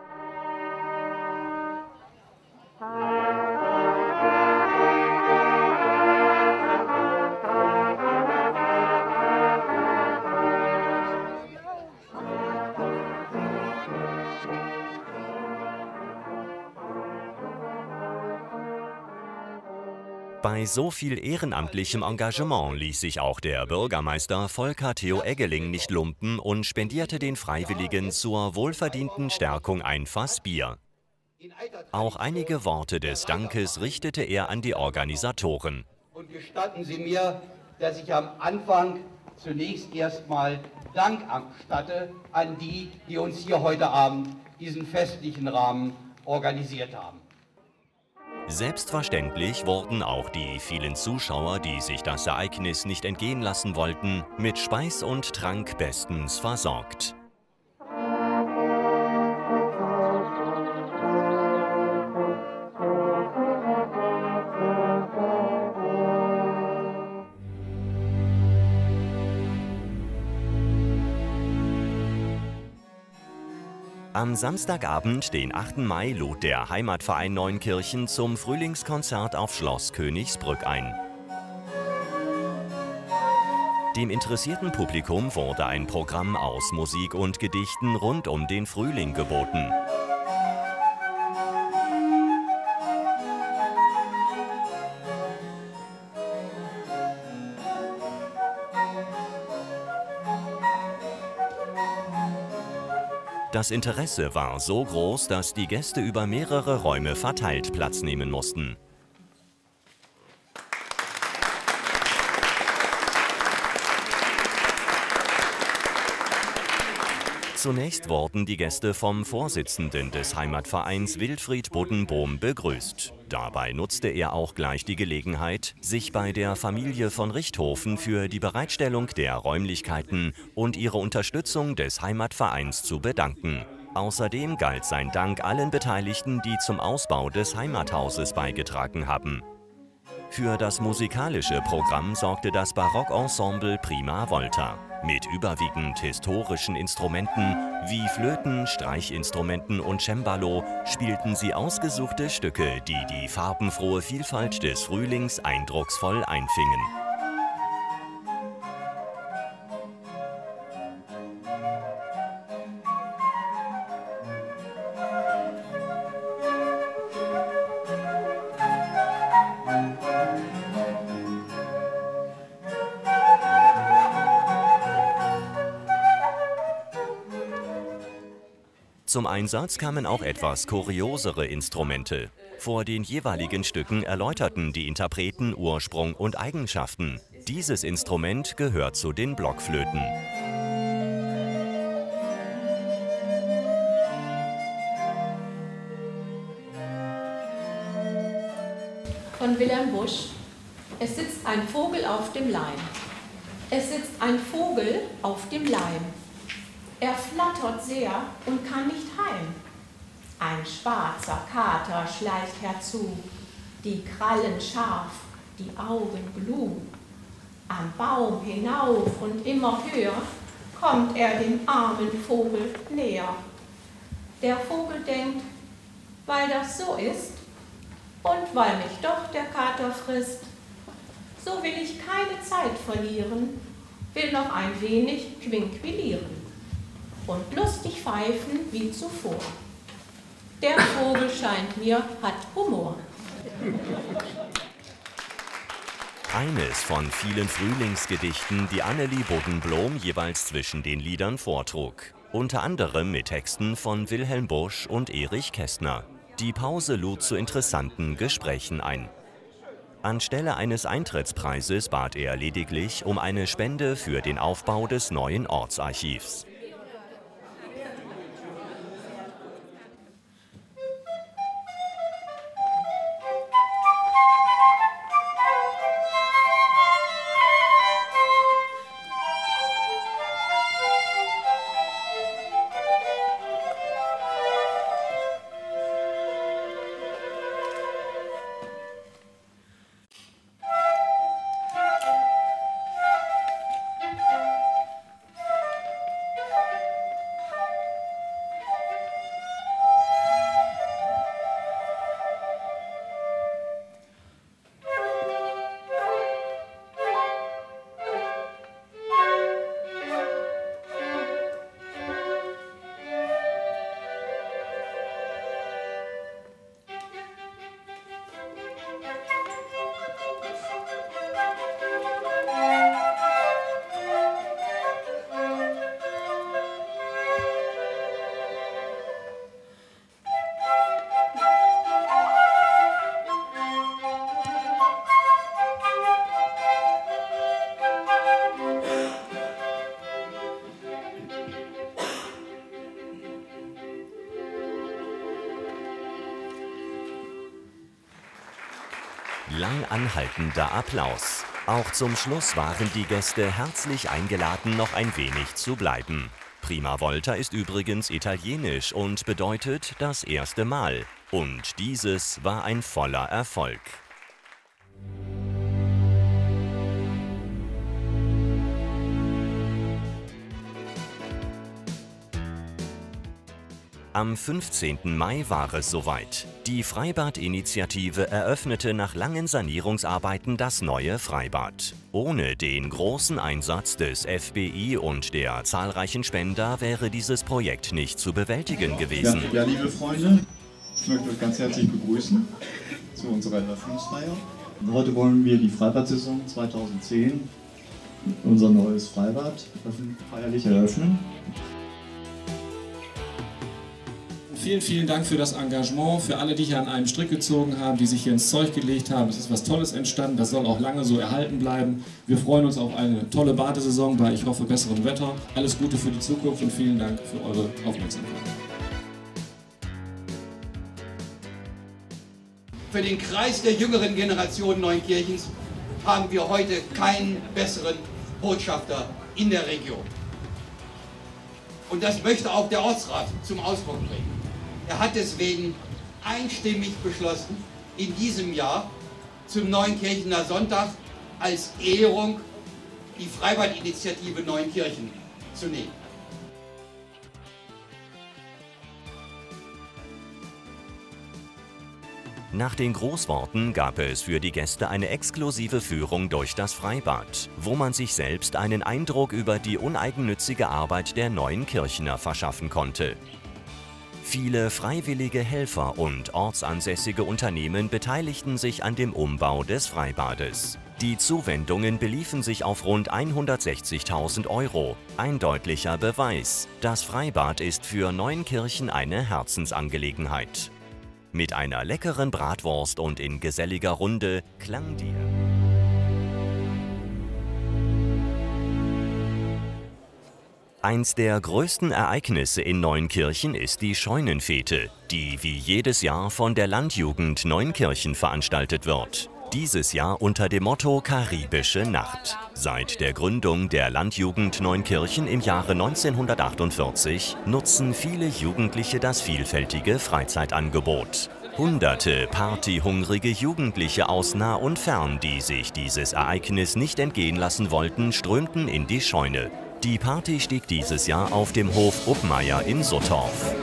Bei so viel ehrenamtlichem Engagement ließ sich auch der Bürgermeister Volker Theo Eggeling nicht lumpen und spendierte den Freiwilligen zur wohlverdienten Stärkung ein Fass Bier. Auch einige Worte des Dankes richtete er an die Organisatoren. Und gestatten Sie mir, dass ich am Anfang zunächst erstmal Dank abstatte an die, die uns hier heute Abend diesen festlichen Rahmen organisiert haben. Selbstverständlich wurden auch die vielen Zuschauer, die sich das Ereignis nicht entgehen lassen wollten, mit Speis und Trank bestens versorgt. Am Samstagabend, den 8. Mai, lud der Heimatverein Neunkirchen zum Frühlingskonzert auf Schloss Königsbrück ein. Dem interessierten Publikum wurde ein Programm aus Musik und Gedichten rund um den Frühling geboten. Das Interesse war so groß, dass die Gäste über mehrere Räume verteilt Platz nehmen mussten. Zunächst wurden die Gäste vom Vorsitzenden des Heimatvereins Wilfried Buddenbohm begrüßt. Dabei nutzte er auch gleich die Gelegenheit, sich bei der Familie von Richthofen für die Bereitstellung der Räumlichkeiten und ihre Unterstützung des Heimatvereins zu bedanken. Außerdem galt sein Dank allen Beteiligten, die zum Ausbau des Heimathauses beigetragen haben. Für das musikalische Programm sorgte das Barockensemble Prima Volta. Mit überwiegend historischen Instrumenten wie Flöten, Streichinstrumenten und Cembalo spielten sie ausgesuchte Stücke, die die farbenfrohe Vielfalt des Frühlings eindrucksvoll einfingen. Zum Einsatz kamen auch etwas kuriosere Instrumente. Vor den jeweiligen Stücken erläuterten die Interpreten Ursprung und Eigenschaften. Dieses Instrument gehört zu den Blockflöten. Von Wilhelm Busch. Es sitzt ein Vogel auf dem Leim. Es sitzt ein Vogel auf dem Leim. Er flattert sehr und kann nicht heim. Ein schwarzer Kater schleicht herzu, die Krallen scharf, die Augen gluh. Am Baum hinauf und immer höher kommt er dem armen Vogel näher. Der Vogel denkt, weil das so ist und weil mich doch der Kater frisst, so will ich keine Zeit verlieren, will noch ein wenig quinquilieren und lustig pfeifen wie zuvor. Der Vogel scheint mir, hat Humor. Eines von vielen Frühlingsgedichten, die Annelie Buddenbloom jeweils zwischen den Liedern vortrug. Unter anderem mit Texten von Wilhelm Busch und Erich Kästner. Die Pause lud zu interessanten Gesprächen ein. Anstelle eines Eintrittspreises bat er lediglich um eine Spende für den Aufbau des neuen Ortsarchivs. Lang anhaltender Applaus. Auch zum Schluss waren die Gäste herzlich eingeladen, noch ein wenig zu bleiben. Prima Volta ist übrigens italienisch und bedeutet das erste Mal. Und dieses war ein voller Erfolg. Am 15. Mai war es soweit. Die Freibad-Initiative eröffnete nach langen Sanierungsarbeiten das neue Freibad. Ohne den großen Einsatz des FBI und der zahlreichen Spender wäre dieses Projekt nicht zu bewältigen gewesen. Ja, liebe Freunde, ich möchte euch ganz herzlich begrüßen zu unserer Eröffnungsfeier. Heute wollen wir die Freibad-Saison 2010, unser neues Freibad, feierlich eröffnen. Vielen, vielen Dank für das Engagement, für alle, die hier an einem Strick gezogen haben, die sich hier ins Zeug gelegt haben. Es ist was Tolles entstanden, das soll auch lange so erhalten bleiben. Wir freuen uns auf eine tolle Badesaison bei, ich hoffe, besserem Wetter. Alles Gute für die Zukunft und vielen Dank für eure Aufmerksamkeit. Für den Kreis der jüngeren Generation Neunkirchens haben wir heute keinen besseren Botschafter in der Region. Und das möchte auch der Ortsrat zum Ausdruck bringen. Er hat deswegen einstimmig beschlossen, in diesem Jahr zum Neunkirchener Sonntag als Ehrung die Freibad-Initiative Neunkirchen zu nehmen. Nach den Großworten gab es für die Gäste eine exklusive Führung durch das Freibad, wo man sich selbst einen Eindruck über die uneigennützige Arbeit der Neunkirchener verschaffen konnte. Viele freiwillige Helfer und ortsansässige Unternehmen beteiligten sich an dem Umbau des Freibades. Die Zuwendungen beliefen sich auf rund 160.000 €. Ein deutlicher Beweis: Das Freibad ist für Neunkirchen eine Herzensangelegenheit. Mit einer leckeren Bratwurst und in geselliger Runde klang dir. Eins der größten Ereignisse in Neunkirchen ist die Scheunenfete, die wie jedes Jahr von der Landjugend Neunkirchen veranstaltet wird. Dieses Jahr unter dem Motto Karibische Nacht. Seit der Gründung der Landjugend Neunkirchen im Jahre 1948 nutzen viele Jugendliche das vielfältige Freizeitangebot. Hunderte partyhungrige Jugendliche aus nah und fern, die sich dieses Ereignis nicht entgehen lassen wollten, strömten in die Scheune. Die Party stieg dieses Jahr auf dem Hof Uppmeier in Suttorf.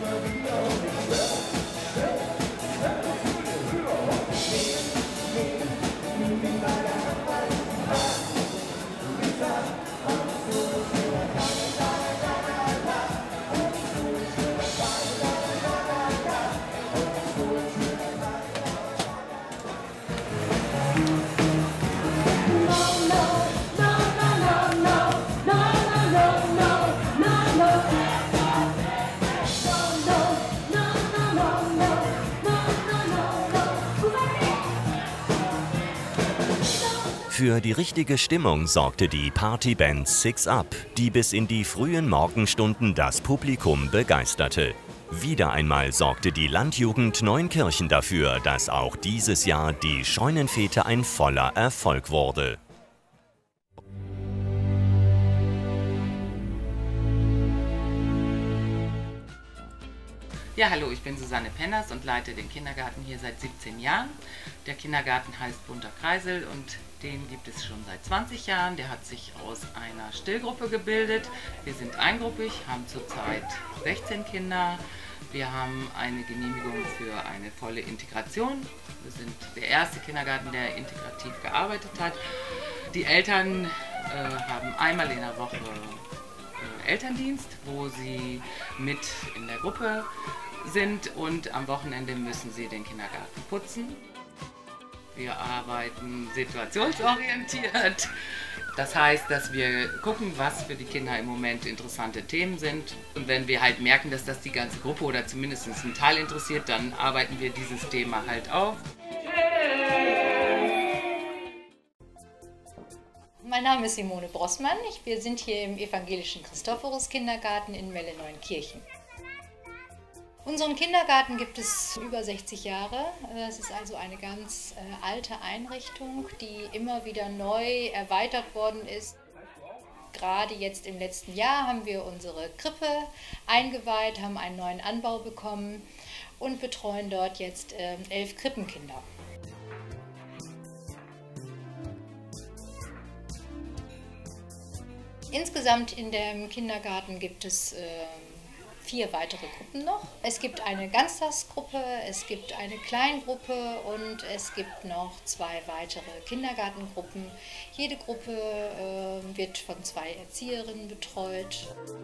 Für die richtige Stimmung sorgte die Partyband Six Up, die bis in die frühen Morgenstunden das Publikum begeisterte. Wieder einmal sorgte die Landjugend Neunkirchen dafür, dass auch dieses Jahr die Scheunenfete ein voller Erfolg wurde. Ja, hallo, ich bin Susanne Penners und leite den Kindergarten hier seit 17 Jahren. Der Kindergarten heißt Bunter Kreisel und den gibt es schon seit 20 Jahren. Der hat sich aus einer Stillgruppe gebildet. Wir sind eingruppig, haben zurzeit 16 Kinder. Wir haben eine Genehmigung für eine volle Integration. Wir sind der erste Kindergarten, der integrativ gearbeitet hat. Die Eltern haben einmal in der Woche Elterndienst, wo sie mit in der Gruppe sind und am Wochenende müssen sie den Kindergarten putzen. Wir arbeiten situationsorientiert. Das heißt, dass wir gucken, was für die Kinder im Moment interessante Themen sind. Und wenn wir halt merken, dass das die ganze Gruppe oder zumindest einen Teil interessiert, dann arbeiten wir dieses Thema halt auf. Mein Name ist Simone Brossmann. Wir sind hier im evangelischen Christophorus-Kindergarten in Melle-Neunkirchen. Unseren Kindergarten gibt es über 60 Jahre. Es ist also eine ganz alte Einrichtung, die immer wieder neu erweitert worden ist. Gerade jetzt im letzten Jahr haben wir unsere Krippe eingeweiht, haben einen neuen Anbau bekommen und betreuen dort jetzt 11 Krippenkinder. Insgesamt in dem Kindergarten gibt es 4 weitere Gruppen noch. Es gibt eine Ganztagsgruppe, es gibt eine Kleingruppe und es gibt noch 2 weitere Kindergartengruppen. Jede Gruppe wird von 2 Erzieherinnen betreut.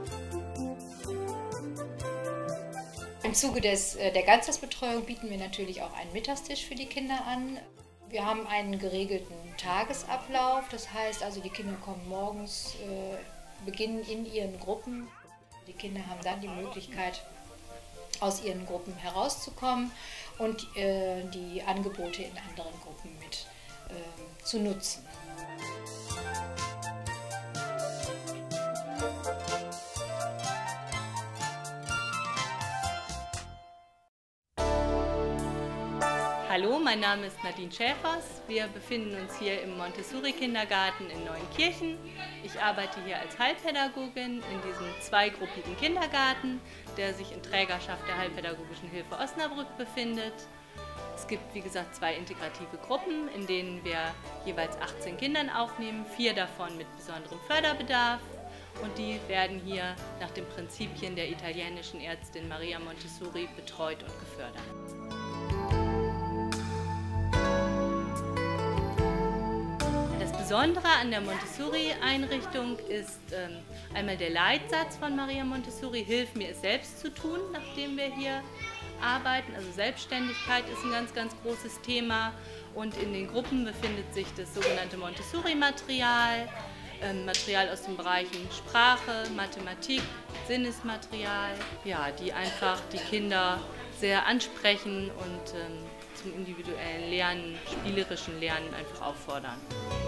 Im Zuge der Ganztagsbetreuung bieten wir natürlich auch einen Mittagstisch für die Kinder an. Wir haben einen geregelten Tagesablauf, das heißt also, die Kinder kommen morgens, beginnen in ihren Gruppen. Die Kinder haben dann die Möglichkeit, aus ihren Gruppen herauszukommen und die Angebote in anderen Gruppen mit zu nutzen. Hallo, mein Name ist Nadine Schäfers. Wir befinden uns hier im Montessori-Kindergarten in Neunkirchen. Ich arbeite hier als Heilpädagogin in diesem 2-gruppigen Kindergarten, der sich in Trägerschaft der Heilpädagogischen Hilfe Osnabrück befindet. Es gibt, wie gesagt, 2 integrative Gruppen, in denen wir jeweils 18 Kindern aufnehmen, 4 davon mit besonderem Förderbedarf. Und die werden hier nach den Prinzipien der italienischen Ärztin Maria Montessori betreut und gefördert. Das Besondere an der Montessori-Einrichtung ist einmal der Leitsatz von Maria Montessori, hilf mir es selbst zu tun, nachdem wir hier arbeiten. Also Selbstständigkeit ist ein ganz, ganz großes Thema. Und in den Gruppen befindet sich das sogenannte Montessori-Material, Material aus den Bereichen Sprache, Mathematik, Sinnesmaterial, ja, die einfach die Kinder sehr ansprechen und zum individuellen Lernen, spielerischen Lernen einfach auffordern.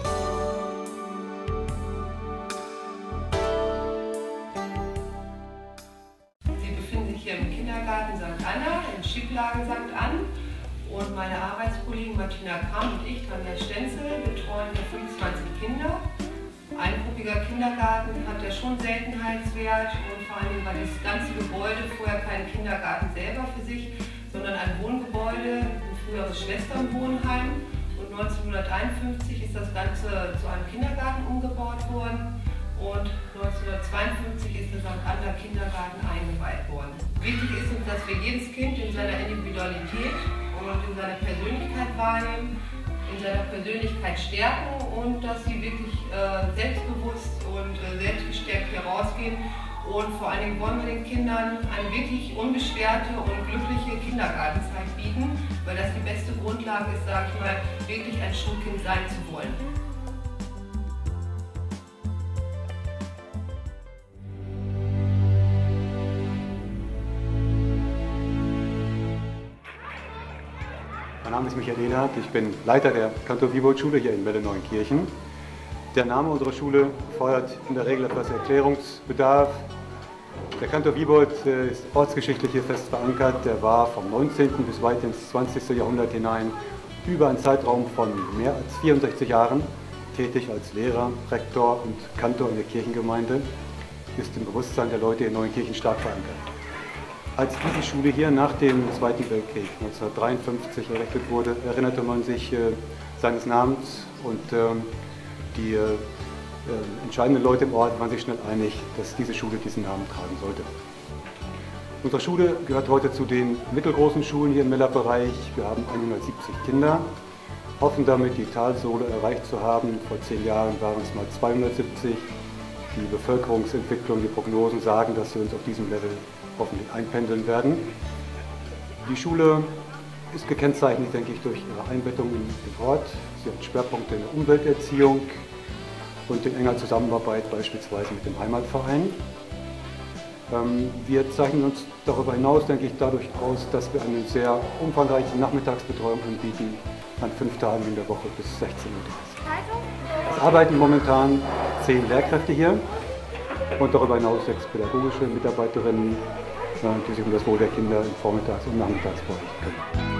Sie befinden sich hier im Kindergarten St. Anna, in Schieplagen St. Ann. Und meine Arbeitskollegen Martina Kram und ich, Tanja Stenzel, betreuen hier 25 Kinder. Eingruppiger Kindergarten hat ja schon Seltenheitswert und vor allem war das ganze Gebäude vorher kein Kindergarten selber für sich, sondern ein Wohngebäude, ein früheres Schwesternwohnheim. Und 1951 ist das Ganze zu einem Kindergarten umgebaut worden und 1952 ist der St. Anna Kindergarten eingeweiht worden. Wichtig ist uns, dass wir jedes Kind in seiner Individualität und in seiner Persönlichkeit wahrnehmen, in seiner Persönlichkeit stärken und dass sie wirklich selbstbewusst und selbstgestärkt hier rausgehen. Und vor allen Dingen wollen wir den Kindern eine wirklich unbeschwerte und glückliche Kindergartenzeit bieten, weil das die beste Grundlage ist, sage ich mal, wirklich ein Schulkind sein zu wollen. Mein Name ist Michael Ehnhardt, ich bin Leiter der Cantor-Wiebold-Schule hier in Welle-Neunkirchen. Der Name unserer Schule fordert in der Regel etwas Erklärungsbedarf. Der Cantor-Wiebold ist ortsgeschichtlich hier fest verankert. Der war vom 19. bis weit ins 20. Jahrhundert hinein über einen Zeitraum von mehr als 64 Jahren tätig als Lehrer, Rektor und Kantor in der Kirchengemeinde, ist im Bewusstsein der Leute in Neunkirchen stark verankert. Als diese Schule hier nach dem Zweiten Weltkrieg 1953 errichtet wurde, erinnerte man sich seines Namens und die entscheidenden Leute im Ort waren sich schnell einig, dass diese Schule diesen Namen tragen sollte. Unsere Schule gehört heute zu den mittelgroßen Schulen hier im Mellerbereich. Wir haben 170 Kinder, hoffen damit die Talsohle erreicht zu haben. Vor 10 Jahren waren es mal 270. Die Bevölkerungsentwicklung, die Prognosen sagen, dass wir uns auf diesem Level hoffentlich einpendeln werden. Die Schule ist gekennzeichnet, denke ich, durch ihre Einbettung in den Ort. Sie hat Schwerpunkte in der Umwelterziehung und in enger Zusammenarbeit beispielsweise mit dem Heimatverein. Wir zeichnen uns darüber hinaus, denke ich, dadurch aus, dass wir eine sehr umfangreiche Nachmittagsbetreuung anbieten, an 5 Tagen in der Woche bis 16 Uhr. Es arbeiten momentan 10 Lehrkräfte hier und darüber hinaus 6 pädagogische Mitarbeiterinnen, die sich um das Wohl der Kinder im Vormittags- und Nachmittagsbereich kümmern.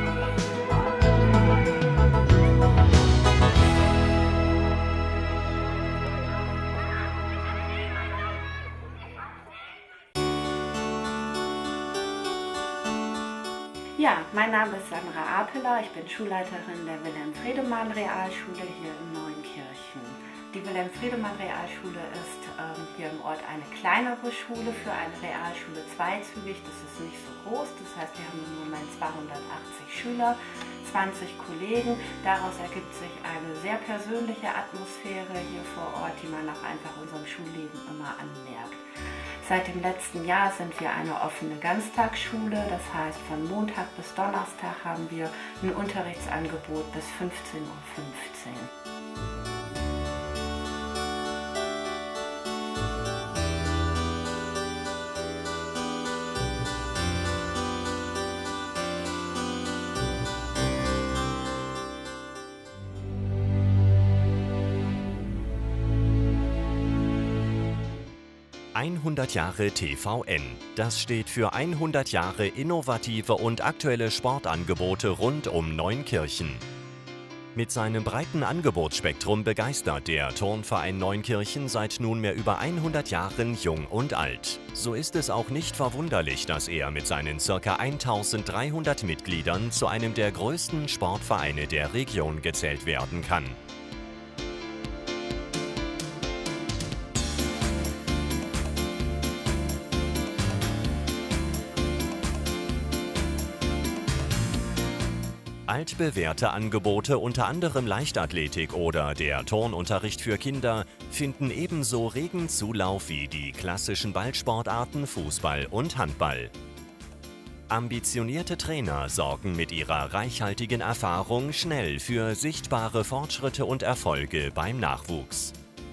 Ja, mein Name ist Sandra Apeler, ich bin Schulleiterin der Wilhelm-Friedemann-Realschule hier in Neunkirchen. Die Wilhelm-Friedemann-Realschule ist hier im Ort eine kleinere Schule für eine Realschule zweizügig. Das ist nicht so groß, das heißt, wir haben im Moment 280 Schüler, 20 Kollegen. Daraus ergibt sich eine sehr persönliche Atmosphäre hier vor Ort, die man auch einfach unserem Schulleben immer anmerkt. Seit dem letzten Jahr sind wir eine offene Ganztagsschule, das heißt von Montag bis Donnerstag haben wir ein Unterrichtsangebot bis 15:15 Uhr. "100 Jahre TVN". Das steht für 100 Jahre innovative und aktuelle Sportangebote rund um Neunkirchen. Mit seinem breiten Angebotsspektrum begeistert der Turnverein Neunkirchen seit nunmehr über 100 Jahren Jung und Alt. So ist es auch nicht verwunderlich, dass er mit seinen ca. 1300 Mitgliedern zu einem der größten Sportvereine der Region gezählt werden kann. Altbewährte Angebote, unter anderem Leichtathletik oder der Turnunterricht für Kinder, finden ebenso regen Zulauf wie die klassischen Ballsportarten Fußball und Handball. Ambitionierte Trainer sorgen mit ihrer reichhaltigen Erfahrung schnell für sichtbare Fortschritte und Erfolge beim Nachwuchs.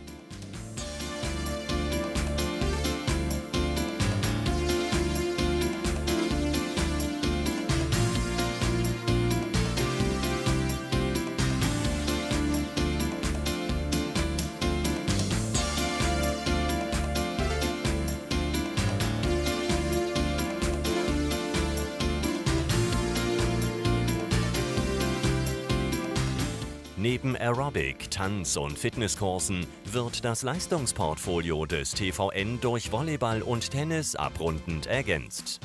Neben Aerobic, Tanz- und Fitnesskursen wird das Leistungsportfolio des TVN durch Volleyball und Tennis abrundend ergänzt.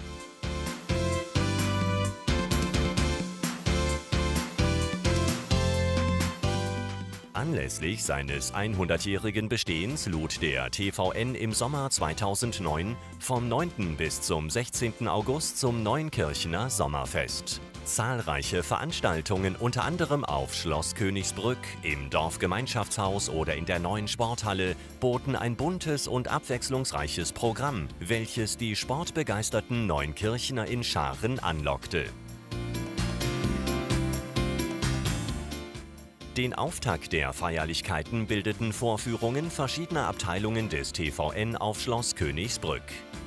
Anlässlich seines 100-jährigen Bestehens lud der TVN im Sommer 2009 vom 9. bis zum 16. August zum Neunkirchener Sommerfest. Zahlreiche Veranstaltungen, unter anderem auf Schloss Königsbrück, im Dorfgemeinschaftshaus oder in der neuen Sporthalle, boten ein buntes und abwechslungsreiches Programm, welches die sportbegeisterten Neunkirchener in Scharen anlockte. Den Auftakt der Feierlichkeiten bildeten Vorführungen verschiedener Abteilungen des TVN auf Schloss Königsbrück.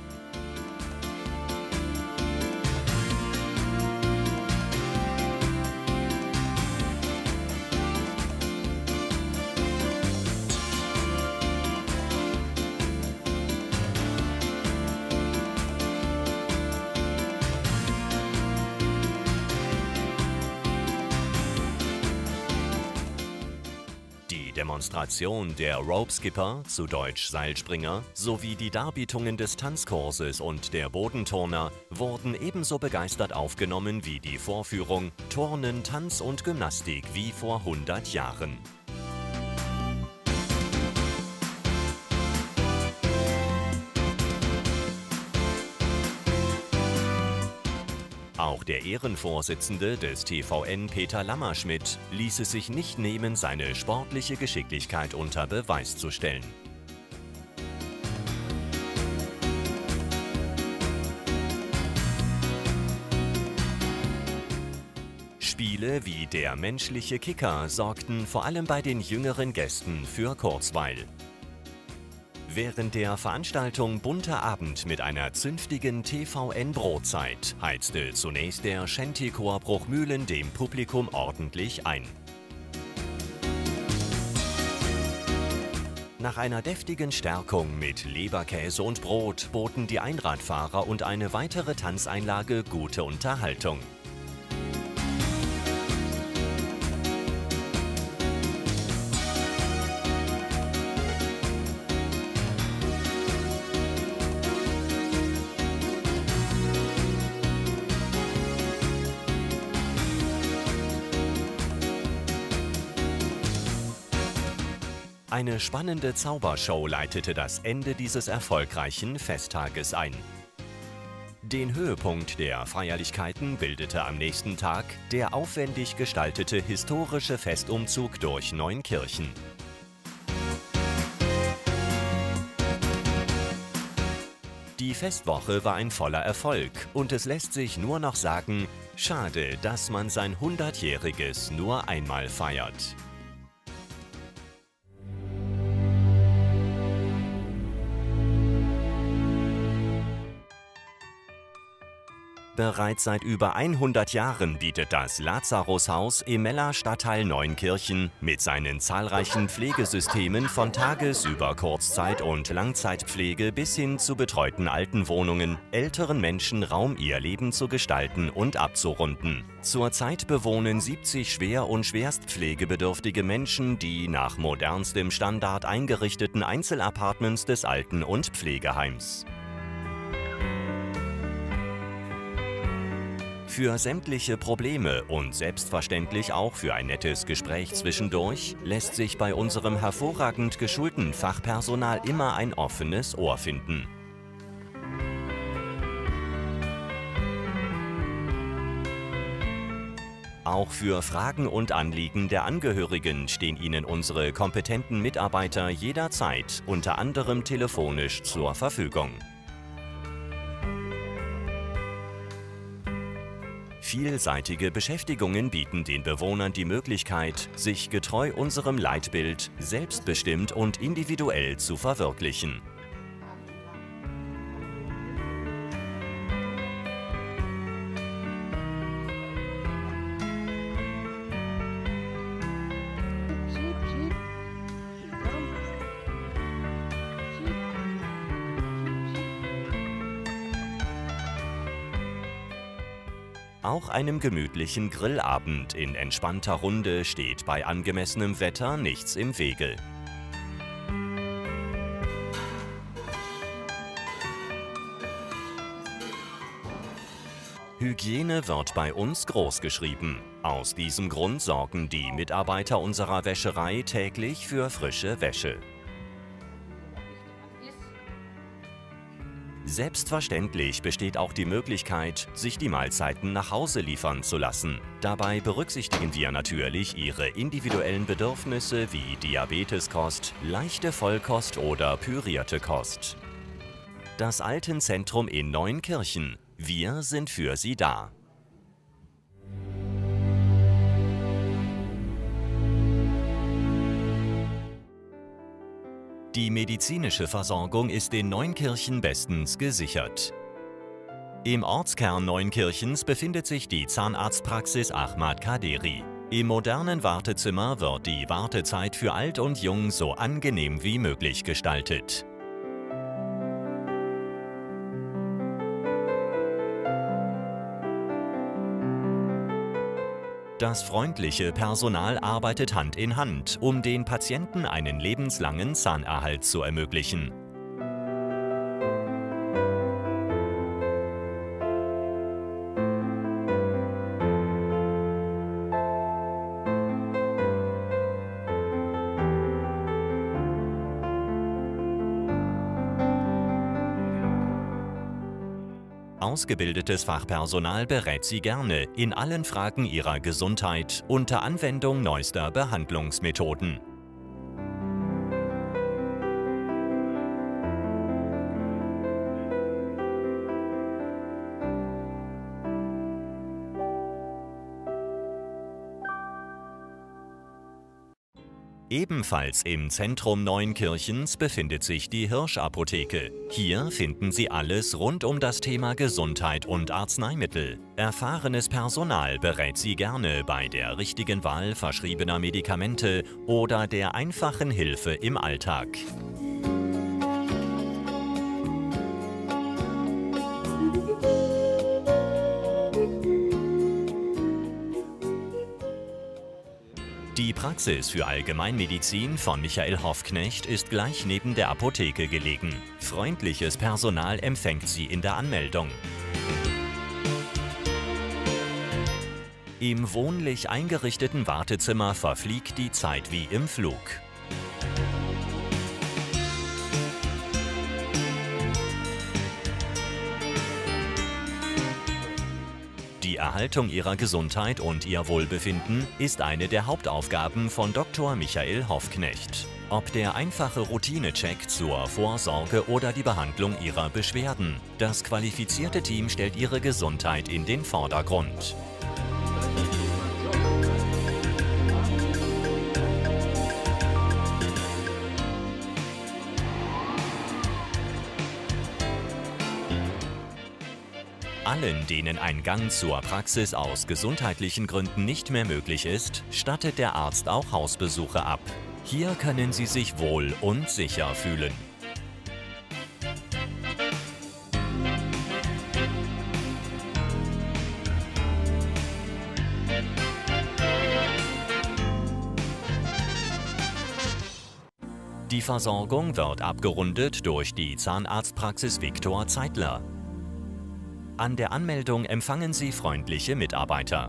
Demonstration der Rope Skipper, zu Deutsch Seilspringer, sowie die Darbietungen des Tanzkurses und der Bodenturner wurden ebenso begeistert aufgenommen wie die Vorführung Turnen, Tanz und Gymnastik wie vor 100 Jahren. Auch der Ehrenvorsitzende des TVN, Peter Lammerschmidt, ließ es sich nicht nehmen, seine sportliche Geschicklichkeit unter Beweis zu stellen. Spiele wie der menschliche Kicker sorgten vor allem bei den jüngeren Gästen für Kurzweil. Während der Veranstaltung Bunter Abend mit einer zünftigen TVN-Brotzeit heizte zunächst der Shantychor Bruchmühlen dem Publikum ordentlich ein. Nach einer deftigen Stärkung mit Leberkäse und Brot boten die Einradfahrer und eine weitere Tanzeinlage gute Unterhaltung. Eine spannende Zaubershow leitete das Ende dieses erfolgreichen Festtages ein. Den Höhepunkt der Feierlichkeiten bildete am nächsten Tag der aufwendig gestaltete historische Festumzug durch Neunkirchen. Die Festwoche war ein voller Erfolg und es lässt sich nur noch sagen, schade, dass man sein 100-jähriges nur einmal feiert. Bereits seit über 100 Jahren bietet das Lazarushaus im Meller Stadtteil Neunkirchen mit seinen zahlreichen Pflegesystemen von Tages-, über Kurzzeit- und Langzeitpflege bis hin zu betreuten Altenwohnungen älteren Menschen Raum, ihr Leben zu gestalten und abzurunden. Zurzeit bewohnen 70 schwer- und schwerstpflegebedürftige Menschen die nach modernstem Standard eingerichteten Einzelapartments des Alten- und Pflegeheims. Für sämtliche Probleme und selbstverständlich auch für ein nettes Gespräch zwischendurch lässt sich bei unserem hervorragend geschulten Fachpersonal immer ein offenes Ohr finden. Auch für Fragen und Anliegen der Angehörigen stehen Ihnen unsere kompetenten Mitarbeiter jederzeit, unter anderem telefonisch, zur Verfügung. Vielseitige Beschäftigungen bieten den Bewohnern die Möglichkeit, sich getreu unserem Leitbild selbstbestimmt und individuell zu verwirklichen. Auch einem gemütlichen Grillabend in entspannter Runde steht bei angemessenem Wetter nichts im Wege. Hygiene wird bei uns großgeschrieben. Aus diesem Grund sorgen die Mitarbeiter unserer Wäscherei täglich für frische Wäsche. Selbstverständlich besteht auch die Möglichkeit, sich die Mahlzeiten nach Hause liefern zu lassen. Dabei berücksichtigen wir natürlich Ihre individuellen Bedürfnisse wie Diabeteskost, leichte Vollkost oder pürierte Kost. Das Altenzentrum in Neunkirchen. Wir sind für Sie da. Die medizinische Versorgung ist in Neunkirchen bestens gesichert. Im Ortskern Neunkirchens befindet sich die Zahnarztpraxis Ahmad Kaderi. Im modernen Wartezimmer wird die Wartezeit für alt und jung so angenehm wie möglich gestaltet. Das freundliche Personal arbeitet Hand in Hand, um den Patienten einen lebenslangen Zahnerhalt zu ermöglichen. Ausgebildetes Fachpersonal berät Sie gerne in allen Fragen Ihrer Gesundheit unter Anwendung neuester Behandlungsmethoden. Ebenfalls im Zentrum Neunkirchens befindet sich die Hirsch-Apotheke. Hier finden Sie alles rund um das Thema Gesundheit und Arzneimittel. Erfahrenes Personal berät Sie gerne bei der richtigen Wahl verschriebener Medikamente oder der einfachen Hilfe im Alltag. Die Praxis für Allgemeinmedizin von Michael Hoffknecht ist gleich neben der Apotheke gelegen. Freundliches Personal empfängt Sie in der Anmeldung. Im wohnlich eingerichteten Wartezimmer verfliegt die Zeit wie im Flug. Die Erhaltung Ihrer Gesundheit und Ihr Wohlbefinden ist eine der Hauptaufgaben von Dr. Michael Hoffknecht. Ob der einfache Routinecheck zur Vorsorge oder die Behandlung Ihrer Beschwerden, das qualifizierte Team stellt Ihre Gesundheit in den Vordergrund. Allen, denen ein Gang zur Praxis aus gesundheitlichen Gründen nicht mehr möglich ist, stattet der Arzt auch Hausbesuche ab. Hier können Sie sich wohl und sicher fühlen. Die Versorgung wird abgerundet durch die Zahnarztpraxis Viktor Zeitler. An der Anmeldung empfangen Sie freundliche Mitarbeiter.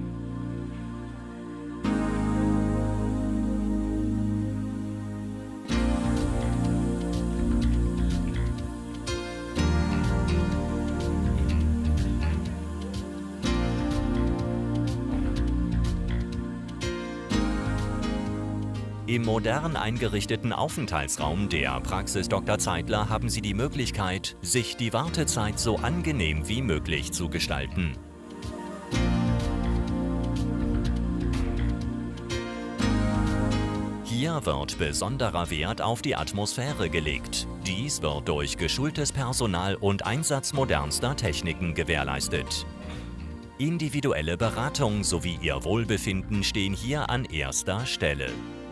Im modern eingerichteten Aufenthaltsraum der Praxis Dr. Zeitler haben Sie die Möglichkeit, sich die Wartezeit so angenehm wie möglich zu gestalten. Hier wird besonderer Wert auf die Atmosphäre gelegt. Dies wird durch geschultes Personal und Einsatz modernster Techniken gewährleistet. Individuelle Beratung sowie Ihr Wohlbefinden stehen hier an erster Stelle.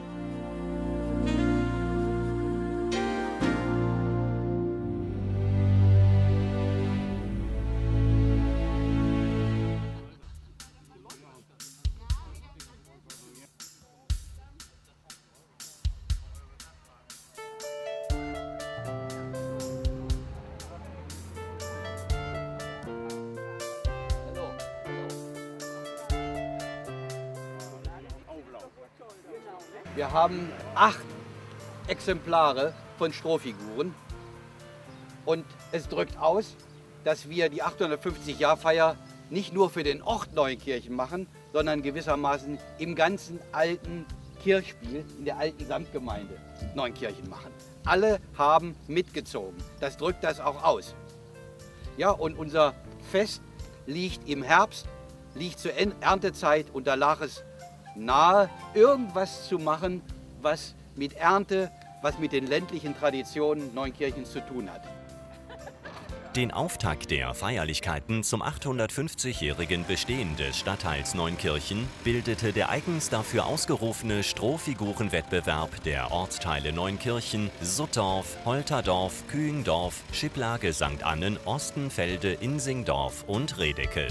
Wir haben 8 Exemplare von Strohfiguren und es drückt aus, dass wir die 850-Jahr-Feier nicht nur für den Ort Neunkirchen machen, sondern gewissermaßen im ganzen alten Kirchspiel, in der alten Samtgemeinde Neunkirchen machen. Alle haben mitgezogen, das drückt das auch aus. Ja, und unser Fest liegt im Herbst, liegt zur Erntezeit und da lag es nahe, irgendwas zu machen, was mit Ernte, was mit den ländlichen Traditionen Neunkirchens zu tun hat. Den Auftakt der Feierlichkeiten zum 850-jährigen Bestehen des Stadtteils Neunkirchen bildete der eigens dafür ausgerufene Strohfigurenwettbewerb der Ortsteile Neunkirchen, Suttorf, Holterdorf, Kühendorf, Schipplage St. Annen, Ostenfelde, Insingdorf und Redecke.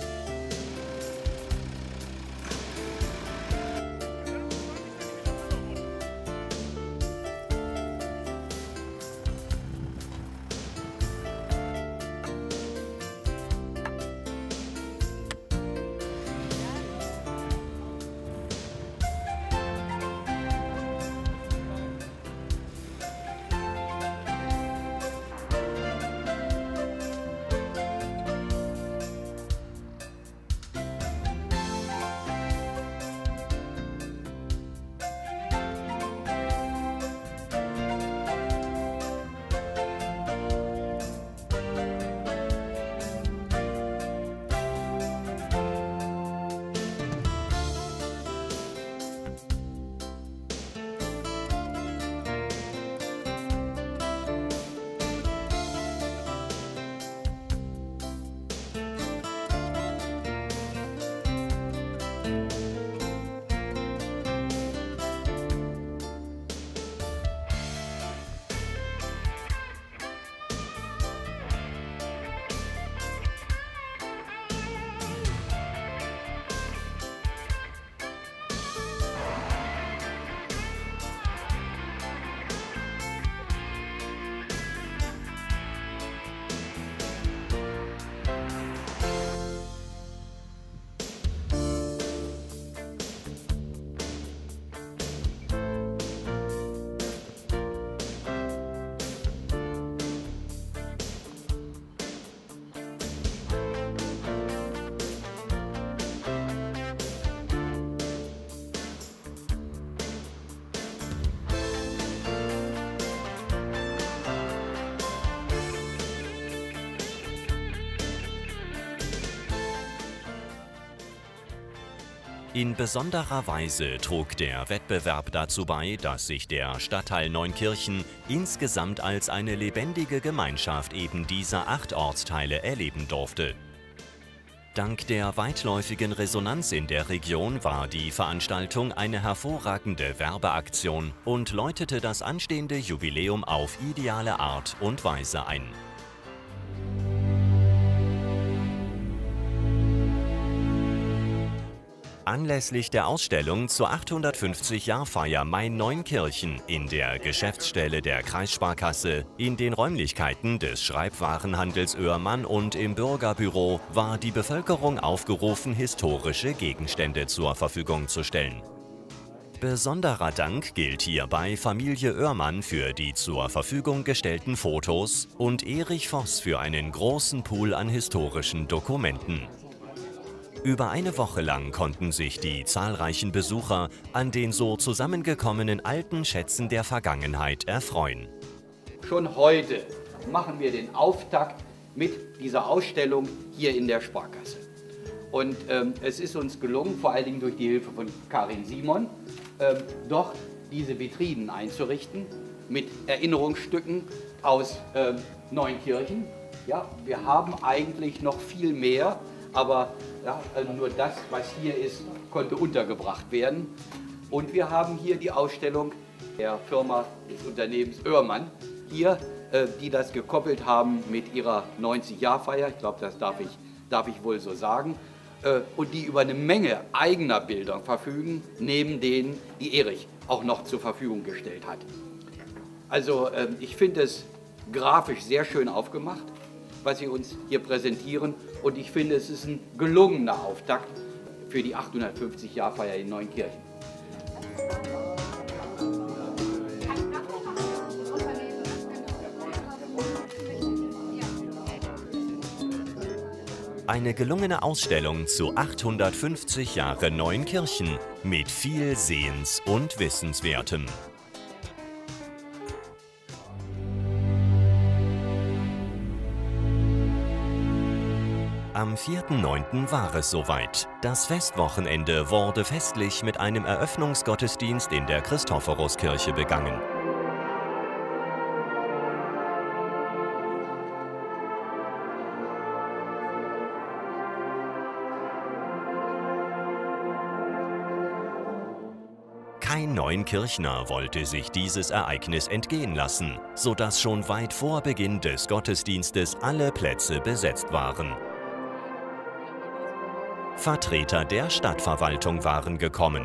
In besonderer Weise trug der Wettbewerb dazu bei, dass sich der Stadtteil Neunkirchen insgesamt als eine lebendige Gemeinschaft eben dieser 8 Ortsteile erleben durfte. Dank der weitläufigen Resonanz in der Region war die Veranstaltung eine hervorragende Werbeaktion und läutete das anstehende Jubiläum auf ideale Art und Weise ein. Anlässlich der Ausstellung zur 850-Jahr-Feier Main-Neunkirchen in der Geschäftsstelle der Kreissparkasse, in den Räumlichkeiten des Schreibwarenhandels Oermann und im Bürgerbüro war die Bevölkerung aufgerufen, historische Gegenstände zur Verfügung zu stellen. Besonderer Dank gilt hierbei Familie Oermann für die zur Verfügung gestellten Fotos und Erich Voss für einen großen Pool an historischen Dokumenten. Über eine Woche lang konnten sich die zahlreichen Besucher an den so zusammengekommenen alten Schätzen der Vergangenheit erfreuen. Schon heute machen wir den Auftakt mit dieser Ausstellung hier in der Sparkasse. Und es ist uns gelungen, vor allen Dingen durch die Hilfe von Karin Simon, doch diese Vitrinen einzurichten mit Erinnerungsstücken aus Neunkirchen. Ja, wir haben eigentlich noch viel mehr. Aber ja, nur das, was hier ist, konnte untergebracht werden. Und wir haben hier die Ausstellung der Firma des Unternehmens Oermann, hier, die das gekoppelt haben mit ihrer 90-Jahr-Feier. Ich glaube, das darf ich wohl so sagen. Und die über eine Menge eigener Bilder verfügen, neben denen, die Erich auch noch zur Verfügung gestellt hat. Also ich finde es grafisch sehr schön aufgemacht, was Sie uns hier präsentieren. Und ich finde, es ist ein gelungener Auftakt für die 850-Jahr-Feier in Neunkirchen. Eine gelungene Ausstellung zu 850 Jahre Neunkirchen mit viel Sehens- und Wissenswertem. Am 4.9. war es soweit. Das Festwochenende wurde festlich mit einem Eröffnungsgottesdienst in der Christophoruskirche begangen. Kein Neunkirchner wollte sich dieses Ereignis entgehen lassen, sodass schon weit vor Beginn des Gottesdienstes alle Plätze besetzt waren. Vertreter der Stadtverwaltung waren gekommen.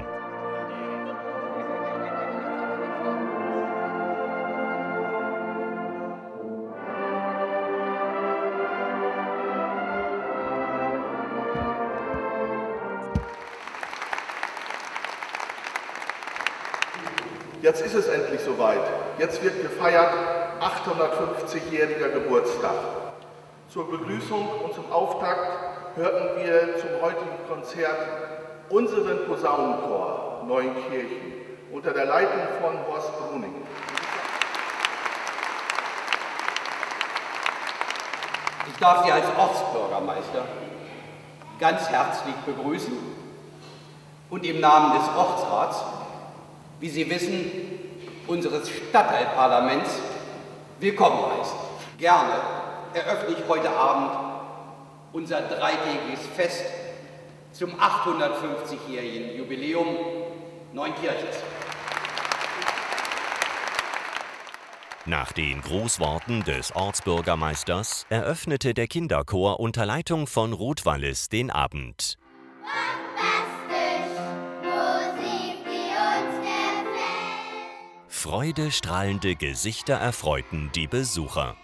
Jetzt ist es endlich soweit. Jetzt wird gefeiert, 850-jähriger Geburtstag. Zur Begrüßung und zum Auftakt hörten wir zum heutigen Konzert unseren Posaunenchor Neunkirchen unter der Leitung von Horst Bruning. Ich darf Sie als Ortsbürgermeister ganz herzlich begrüßen und im Namen des Ortsrats, wie Sie wissen, unseres Stadtteilparlaments willkommen heißen. Gerne eröffne ich heute Abend unser dreitägiges Fest zum 850-jährigen Jubiläum Neunkirchens. Nach den Grußworten des Ortsbürgermeisters eröffnete der Kinderchor unter Leitung von Ruth Wallis den Abend. Freudestrahlende Gesichter erfreuten die Besucher.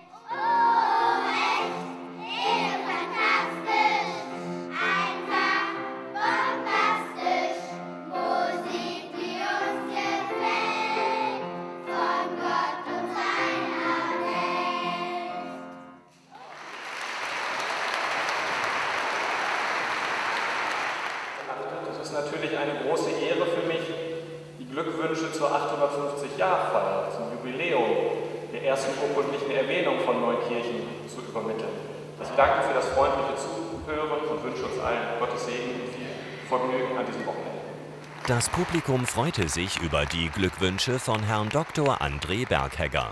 Es ist natürlich eine große Ehre für mich, die Glückwünsche zur 850-Jahr-Feier, zum Jubiläum der ersten urkundlichen Erwähnung von Neukirchen zu übermitteln. Ich danke für das freundliche Zuhören und wünsche uns allen Gottes Segen und viel Vergnügen an diesem Wochenende. Das Publikum freute sich über die Glückwünsche von Herrn Dr. André Berghegger.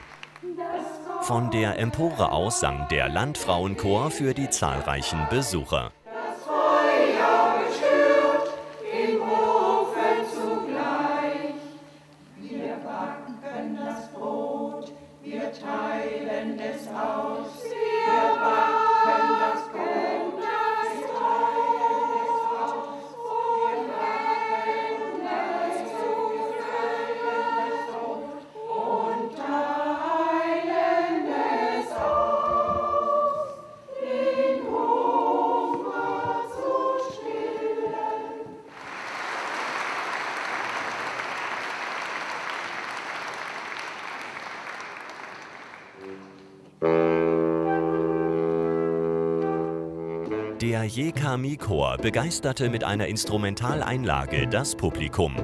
Von der Empore aus sang der Landfrauenchor für die zahlreichen Besucher. Der JKMI-Chor begeisterte mit einer Instrumentaleinlage das Publikum.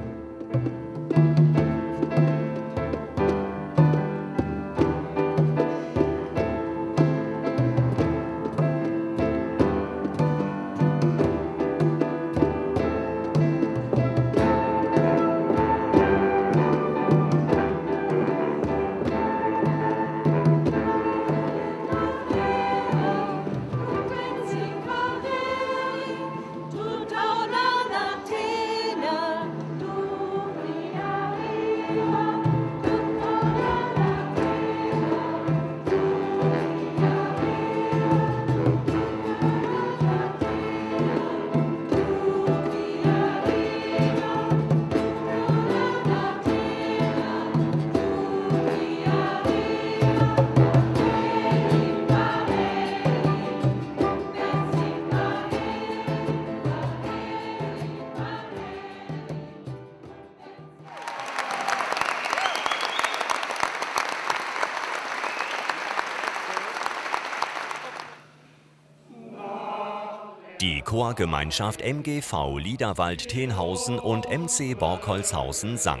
Die Chorgemeinschaft MGV Liederwald-Tenhausen und MC Borkholzhausen sang.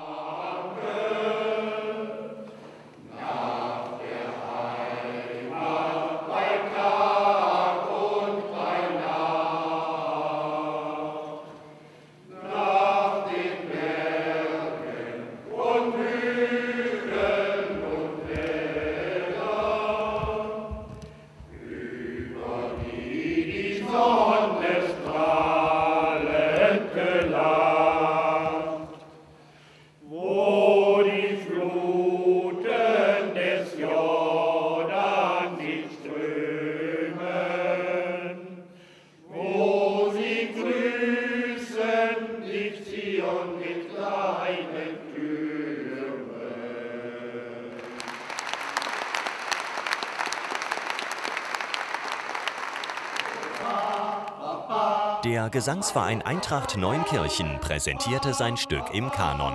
Der Gesangsverein Eintracht Neunkirchen präsentierte sein Stück im Kanon.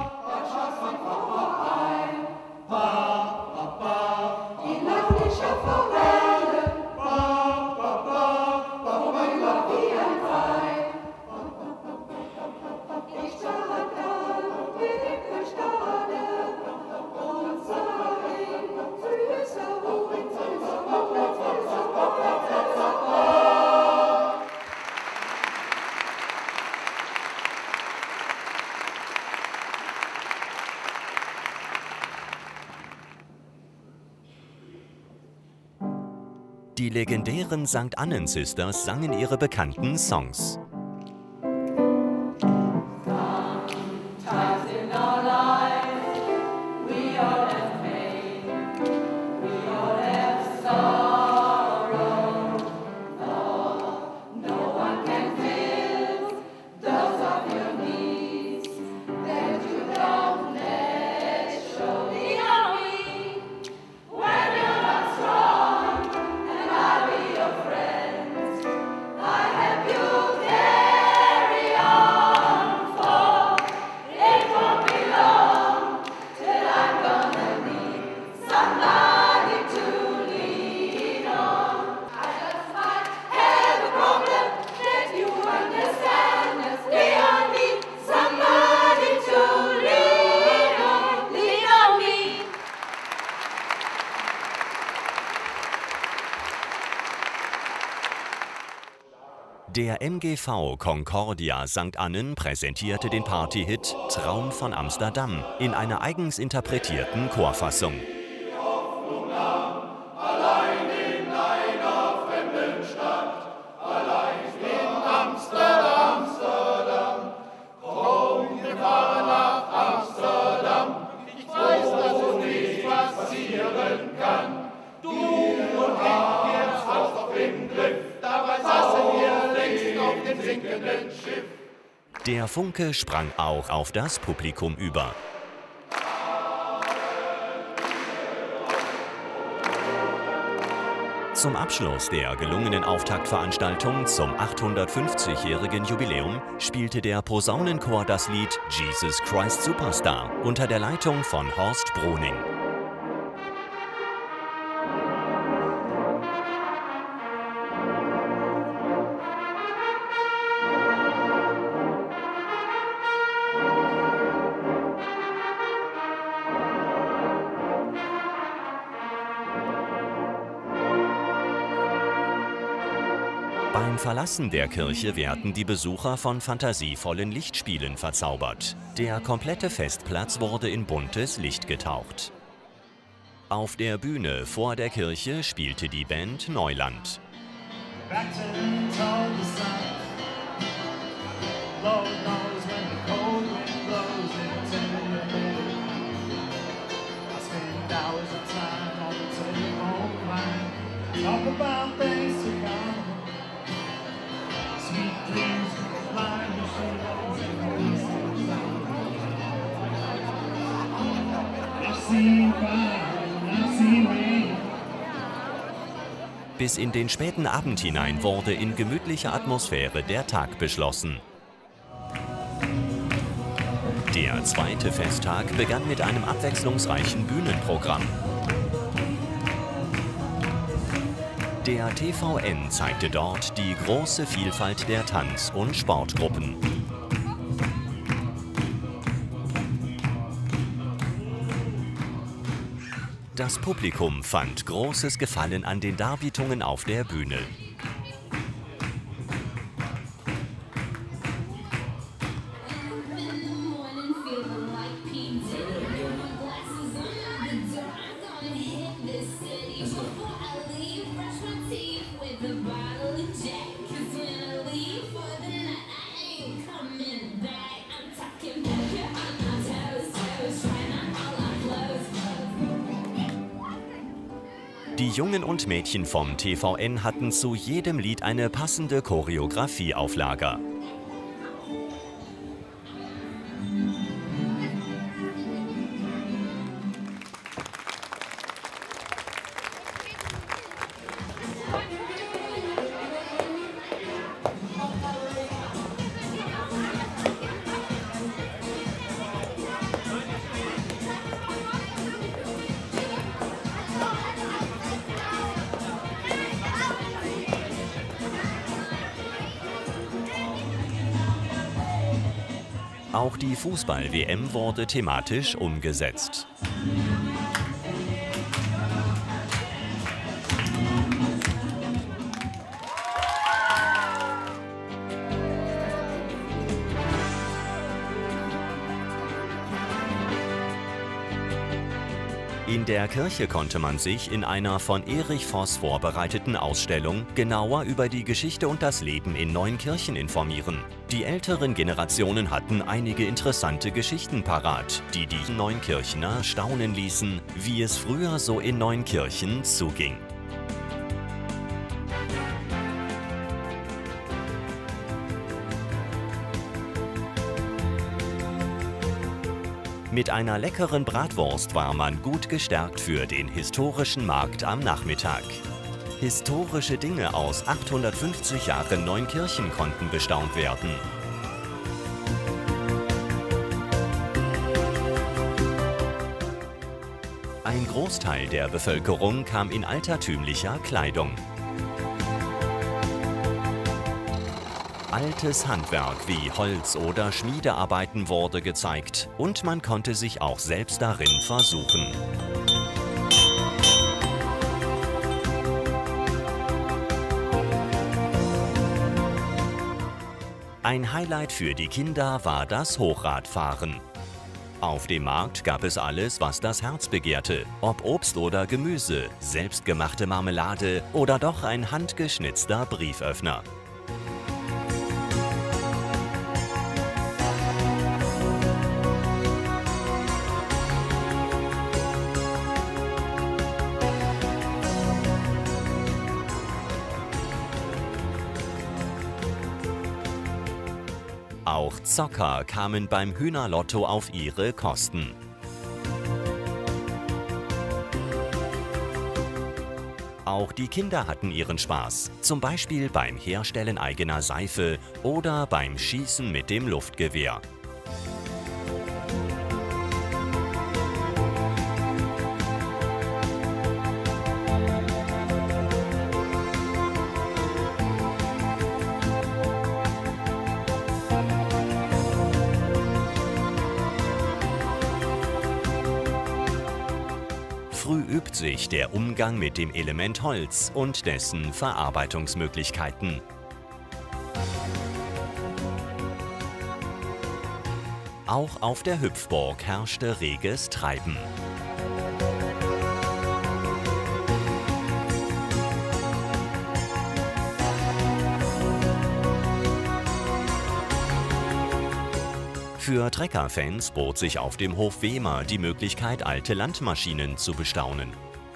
Die legendären St. Annen Sisters sangen ihre bekannten Songs. Der MGV Concordia St. Annen präsentierte den Partyhit Traum von Amsterdam in einer eigens interpretierten Chorfassung. Der Funke sprang auch auf das Publikum über. Zum Abschluss der gelungenen Auftaktveranstaltung zum 850-jährigen Jubiläum spielte der Posaunenchor das Lied Jesus Christ Superstar unter der Leitung von Horst Broning. Beim Verlassen der Kirche werden die Besucher von fantasievollen Lichtspielen verzaubert. Der komplette Festplatz wurde in buntes Licht getaucht. Auf der Bühne vor der Kirche spielte die Band Neuland. Bis in den späten Abend hinein wurde in gemütlicher Atmosphäre der Tag beschlossen. Der zweite Festtag begann mit einem abwechslungsreichen Bühnenprogramm. Der TVN zeigte dort die große Vielfalt der Tanz- und Sportgruppen. Das Publikum fand großes Gefallen an den Darbietungen auf der Bühne. Die Jungen und Mädchen vom TVN hatten zu jedem Lied eine passende Choreografie auf Lager. Auch die Fußball-WM wurde thematisch umgesetzt. In der Kirche konnte man sich in einer von Erich Voss vorbereiteten Ausstellung genauer über die Geschichte und das Leben in Neunkirchen informieren. Die älteren Generationen hatten einige interessante Geschichten parat, die die Neunkirchener staunen ließen, wie es früher so in Neunkirchen zuging. Mit einer leckeren Bratwurst war man gut gestärkt für den historischen Markt am Nachmittag. Historische Dinge aus 850 Jahren Neunkirchen konnten bestaunt werden. Ein Großteil der Bevölkerung kam in altertümlicher Kleidung. Altes Handwerk wie Holz- oder Schmiedearbeiten wurde gezeigt und man konnte sich auch selbst darin versuchen. Ein Highlight für die Kinder war das Hochradfahren. Auf dem Markt gab es alles, was das Herz begehrte, ob Obst oder Gemüse, selbstgemachte Marmelade oder doch ein handgeschnitzter Brieföffner. Auch Zocker kamen beim Hühnerlotto auf ihre Kosten. Auch die Kinder hatten ihren Spaß, zum Beispiel beim Herstellen eigener Seife oder beim Schießen mit dem Luftgewehr. Früh übt sich der Umgang mit dem Element Holz und dessen Verarbeitungsmöglichkeiten. Auch auf der Hüpfburg herrschte reges Treiben. Für Treckerfans bot sich auf dem Hof Wehmer die Möglichkeit, alte Landmaschinen zu bestaunen.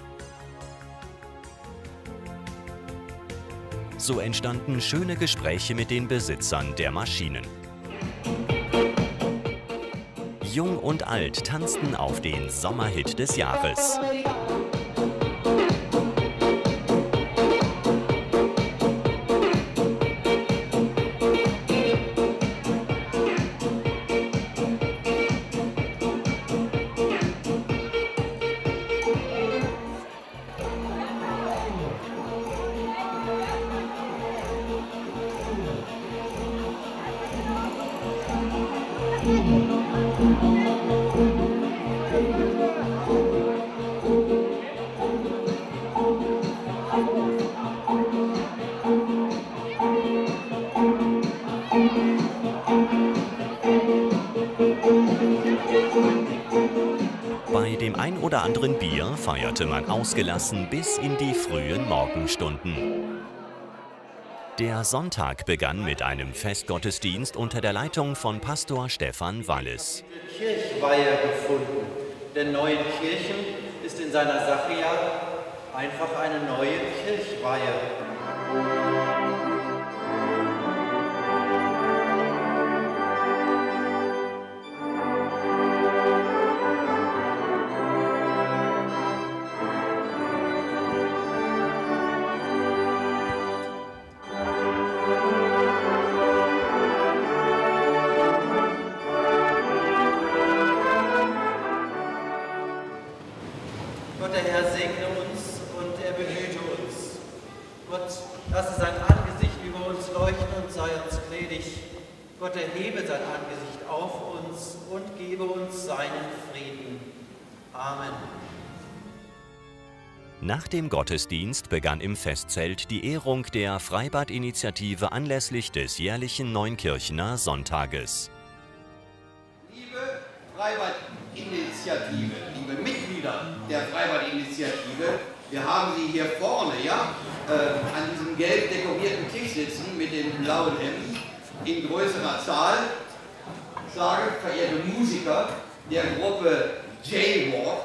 So entstanden schöne Gespräche mit den Besitzern der Maschinen. Jung und alt tanzten auf den Sommerhit des Jahres. Bei dem ein oder anderen Bier feierte man ausgelassen bis in die frühen Morgenstunden. Der Sonntag begann mit einem Festgottesdienst unter der Leitung von Pastor Stefan Wallis. Kirchweihe gefunden. Denn Neuenkirchen ist in seiner Sache ja einfach eine neue Kirchweihe. Gott, der Herr, segne uns und er behüte uns. Gott, lasse sein Angesicht über uns leuchten und sei uns gnädig. Gott, erhebe sein Angesicht auf uns und gebe uns seinen Frieden. Amen. Nach dem Gottesdienst begann im Festzelt die Ehrung der Freibad-Initiative anlässlich des jährlichen Neunkirchener Sonntages. Liebe Freibad-Initiative, liebe Mitglieder der Freibad-Initiative, wir haben Sie hier vorne, ja, an diesem gelb dekorierten Tisch sitzen mit dem blauen Hemd in größerer Zahl. Ich sage, verehrte Musiker der Gruppe Jaywalk,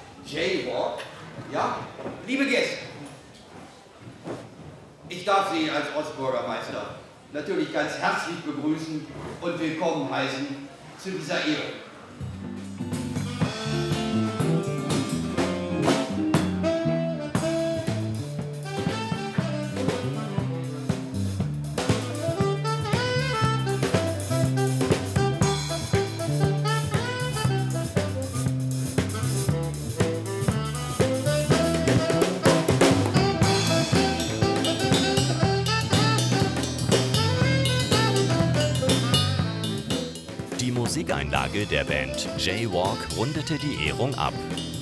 ja, liebe Gäste, ich darf Sie als Ortsbürgermeister natürlich ganz herzlich begrüßen und willkommen heißen zu dieser Ehrung. Die Musikeinlage der Band Jaywalk rundete die Ehrung ab.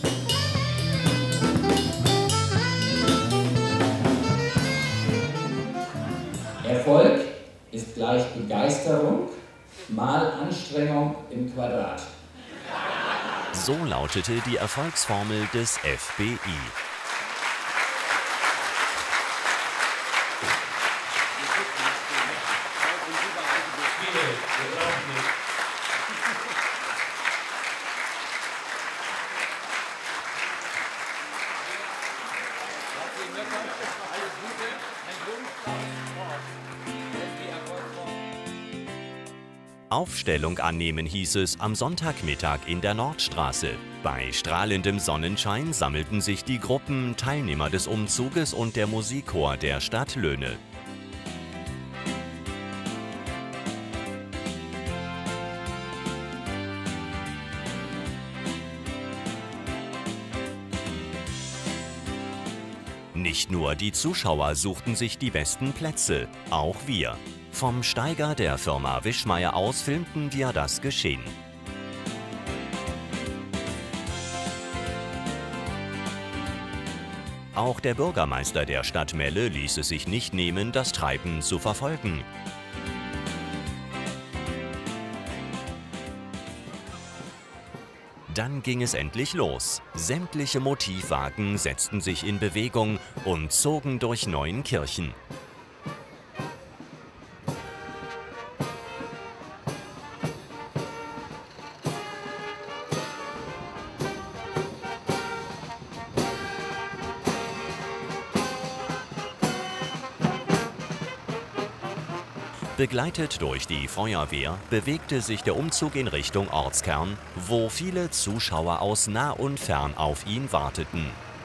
Erfolg ist gleich Begeisterung mal Anstrengung im Quadrat. So lautete die Erfolgsformel des FBI. Aufstellung annehmen hieß es am Sonntagmittag in der Nordstraße. Bei strahlendem Sonnenschein sammelten sich die Gruppen, Teilnehmer des Umzuges und der Musikchor der Stadt Löhne. Nicht nur die Zuschauer suchten sich die besten Plätze, auch wir. Vom Steiger der Firma Wischmeier aus filmten wir das Geschehen. Auch der Bürgermeister der Stadt Melle ließ es sich nicht nehmen, das Treiben zu verfolgen. Dann ging es endlich los. Sämtliche Motivwagen setzten sich in Bewegung und zogen durch Neuenkirchen. Begleitet durch die Feuerwehr bewegte sich der Umzug in Richtung Ortskern, wo viele Zuschauer aus nah und fern auf ihn warteten.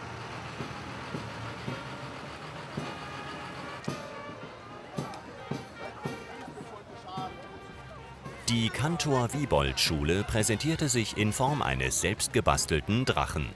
Die Cantor-Wiebold-Schule präsentierte sich in Form eines selbstgebastelten Drachen.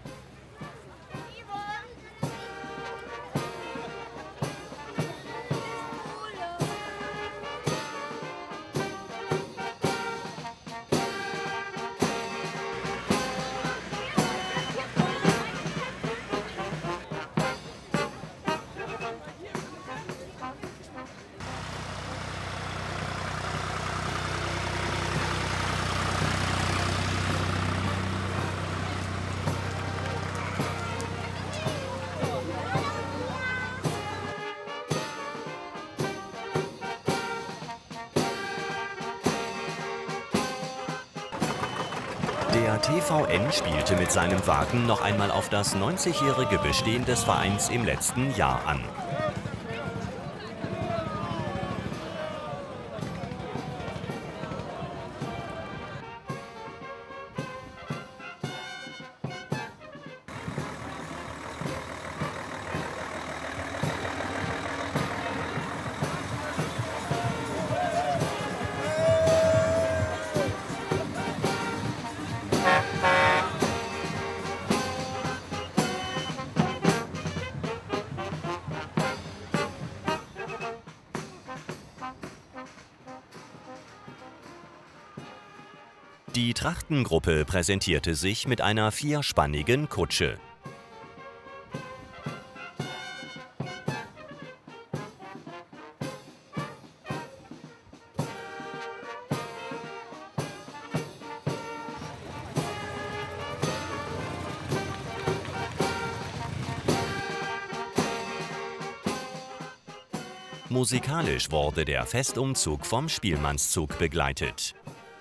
Der TVN spielte mit seinem Wagen noch einmal auf das 90-jährige Bestehen des Vereins im letzten Jahr an. Die Trachtengruppe präsentierte sich mit einer vierspannigen Kutsche. Musikalisch wurde der Festumzug vom Spielmannszug begleitet.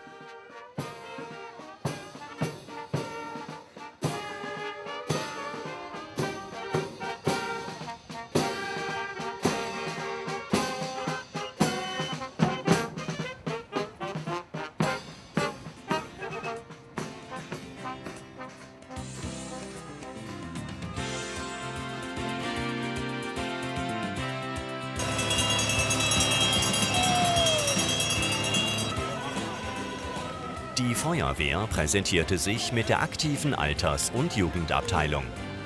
Die Feuerwehr präsentierte sich mit der aktiven Alters- und Jugendabteilung.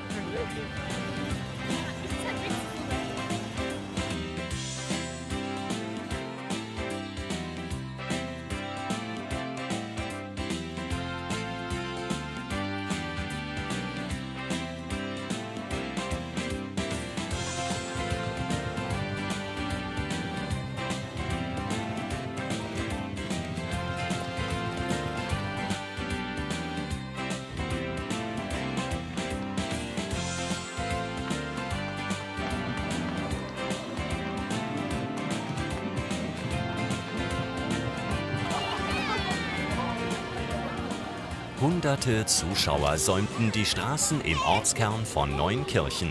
Hunderte Zuschauer säumten die Straßen im Ortskern von Neuenkirchen.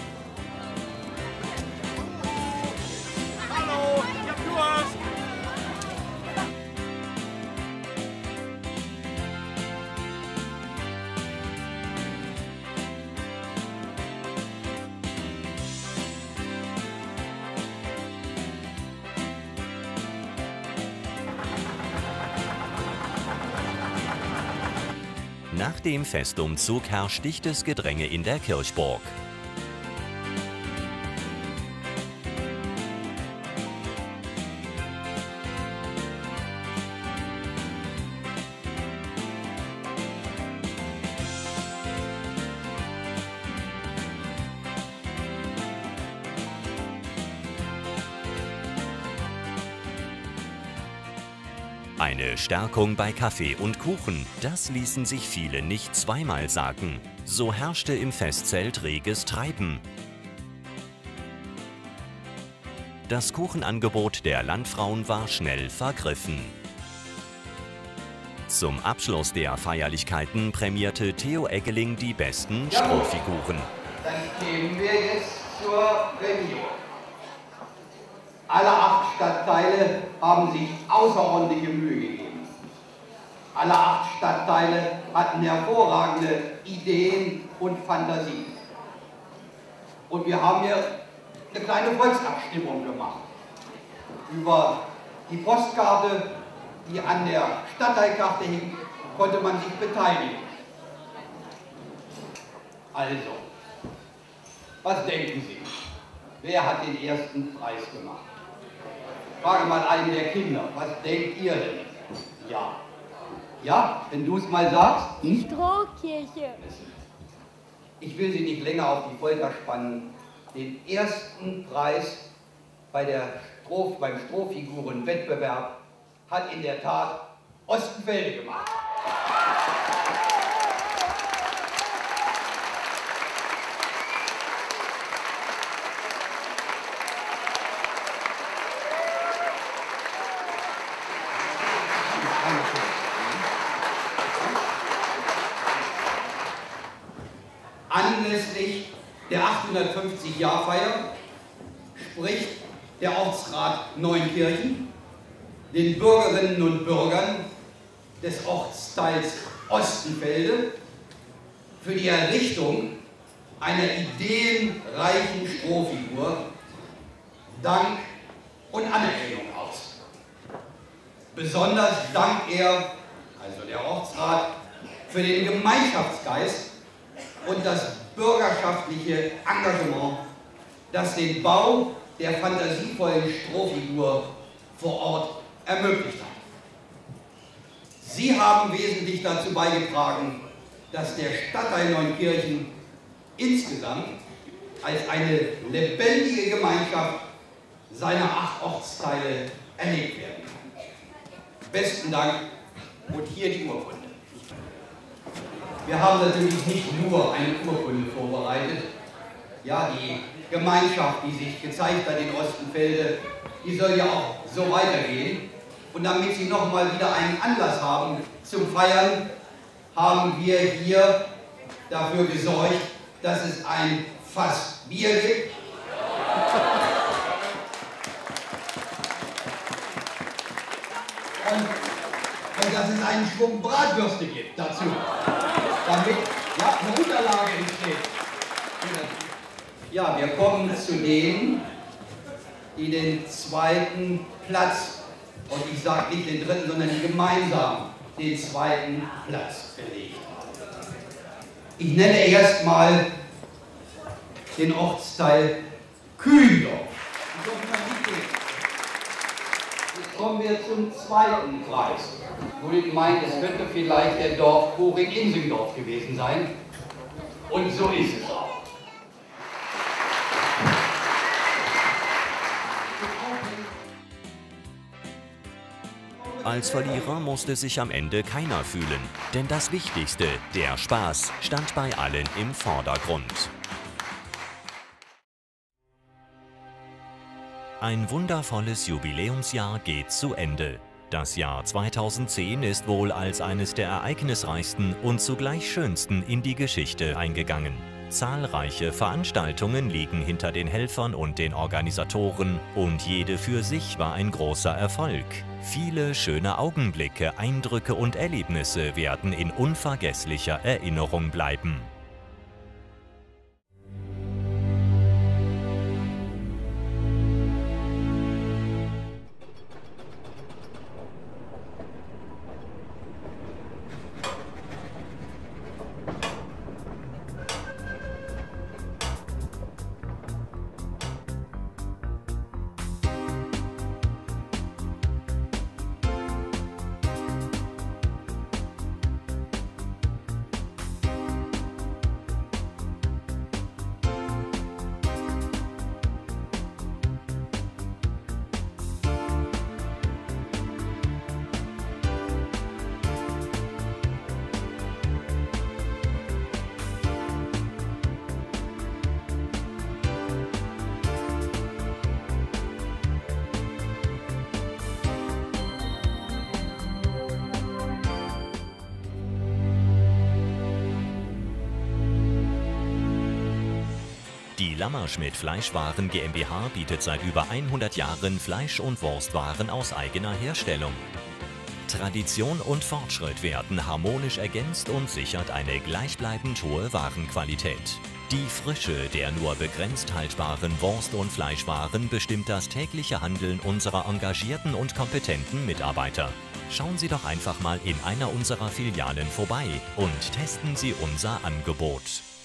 Hallo, ich hab Durst! Nach dem Festumzug herrscht dichtes Gedränge in der Kirchburg. Eine Stärkung bei Kaffee und Kuchen, das ließen sich viele nicht zweimal sagen. So herrschte im Festzelt reges Treiben. Das Kuchenangebot der Landfrauen war schnell vergriffen. Zum Abschluss der Feierlichkeiten prämierte Theo Eggeling die besten Strohfiguren. Dann kämen wir jetzt zur Prämierung. Alle 8 Stadtteile haben sich außerordentliche Mühe gegeben. Alle 8 Stadtteile hatten hervorragende Ideen und Fantasien. Und wir haben hier eine kleine Volksabstimmung gemacht. Über die Postkarte, die an der Stadtteilkarte hing, konnte man sich beteiligen. Also, was denken Sie? Wer hat den ersten Preis gemacht? Frage mal einen der Kinder, was denkt ihr denn? Ja. Ja, wenn du es mal sagst? Die Strohkirche. Ich will Sie nicht länger auf die Folter spannen. Den ersten Preis beim Strohfigurenwettbewerb hat in der Tat Ostenfelde gemacht. Anlässlich der 850-Jahr-Feier spricht der Ortsrat Neunkirchen den Bürgerinnen und Bürgern des Ortsteils Ostenfelde für die Errichtung einer ideenreichen Strohfigur Dank und Anerkennung aus. Besonders dankt er, also der Ortsrat, für den Gemeinschaftsgeist und das bürgerschaftliche Engagement, das den Bau der fantasievollen Strohfigur vor Ort ermöglicht hat. Sie haben wesentlich dazu beigetragen, dass der Stadtteil Neunkirchen insgesamt als eine lebendige Gemeinschaft seiner 8 Ortsteile erlebt werden kann. Besten Dank und hier die Urkunde. Wir haben natürlich nicht nur eine Urkunde vorbereitet. Ja, die Gemeinschaft, die sich gezeigt hat in Ostenfelde, die soll ja auch so weitergehen. Und damit Sie nochmal wieder einen Anlass haben zum Feiern, haben wir hier dafür gesorgt, dass es ein Fass Bier gibt. Und dass es einen Schwung Bratwürste gibt dazu, damit ja, eine Unterlage entsteht. Ja, wir kommen zu denen, die den 2. Platz, und ich sage nicht den 3., sondern gemeinsam den 2. Platz belegt haben. Ich nenne erstmal den Ortsteil Kühendorf. Jetzt kommen wir zum 2. Preis. Mulden meint, es könnte vielleicht der Dorfchoring Insingdorf gewesen sein. Und so ist es auch. Als Verlierer musste sich am Ende keiner fühlen, denn das Wichtigste, der Spaß, stand bei allen im Vordergrund. Ein wundervolles Jubiläumsjahr geht zu Ende. Das Jahr 2010 ist wohl als eines der ereignisreichsten und zugleich schönsten in die Geschichte eingegangen. Zahlreiche Veranstaltungen liegen hinter den Helfern und den Organisatoren und jede für sich war ein großer Erfolg. Viele schöne Augenblicke, Eindrücke und Erlebnisse werden in unvergesslicher Erinnerung bleiben. Lammerschmidt Fleischwaren GmbH bietet seit über 100 Jahren Fleisch- und Wurstwaren aus eigener Herstellung. Tradition und Fortschritt werden harmonisch ergänzt und sichert eine gleichbleibend hohe Warenqualität. Die Frische der nur begrenzt haltbaren Wurst- und Fleischwaren bestimmt das tägliche Handeln unserer engagierten und kompetenten Mitarbeiter. Schauen Sie doch einfach mal in einer unserer Filialen vorbei und testen Sie unser Angebot.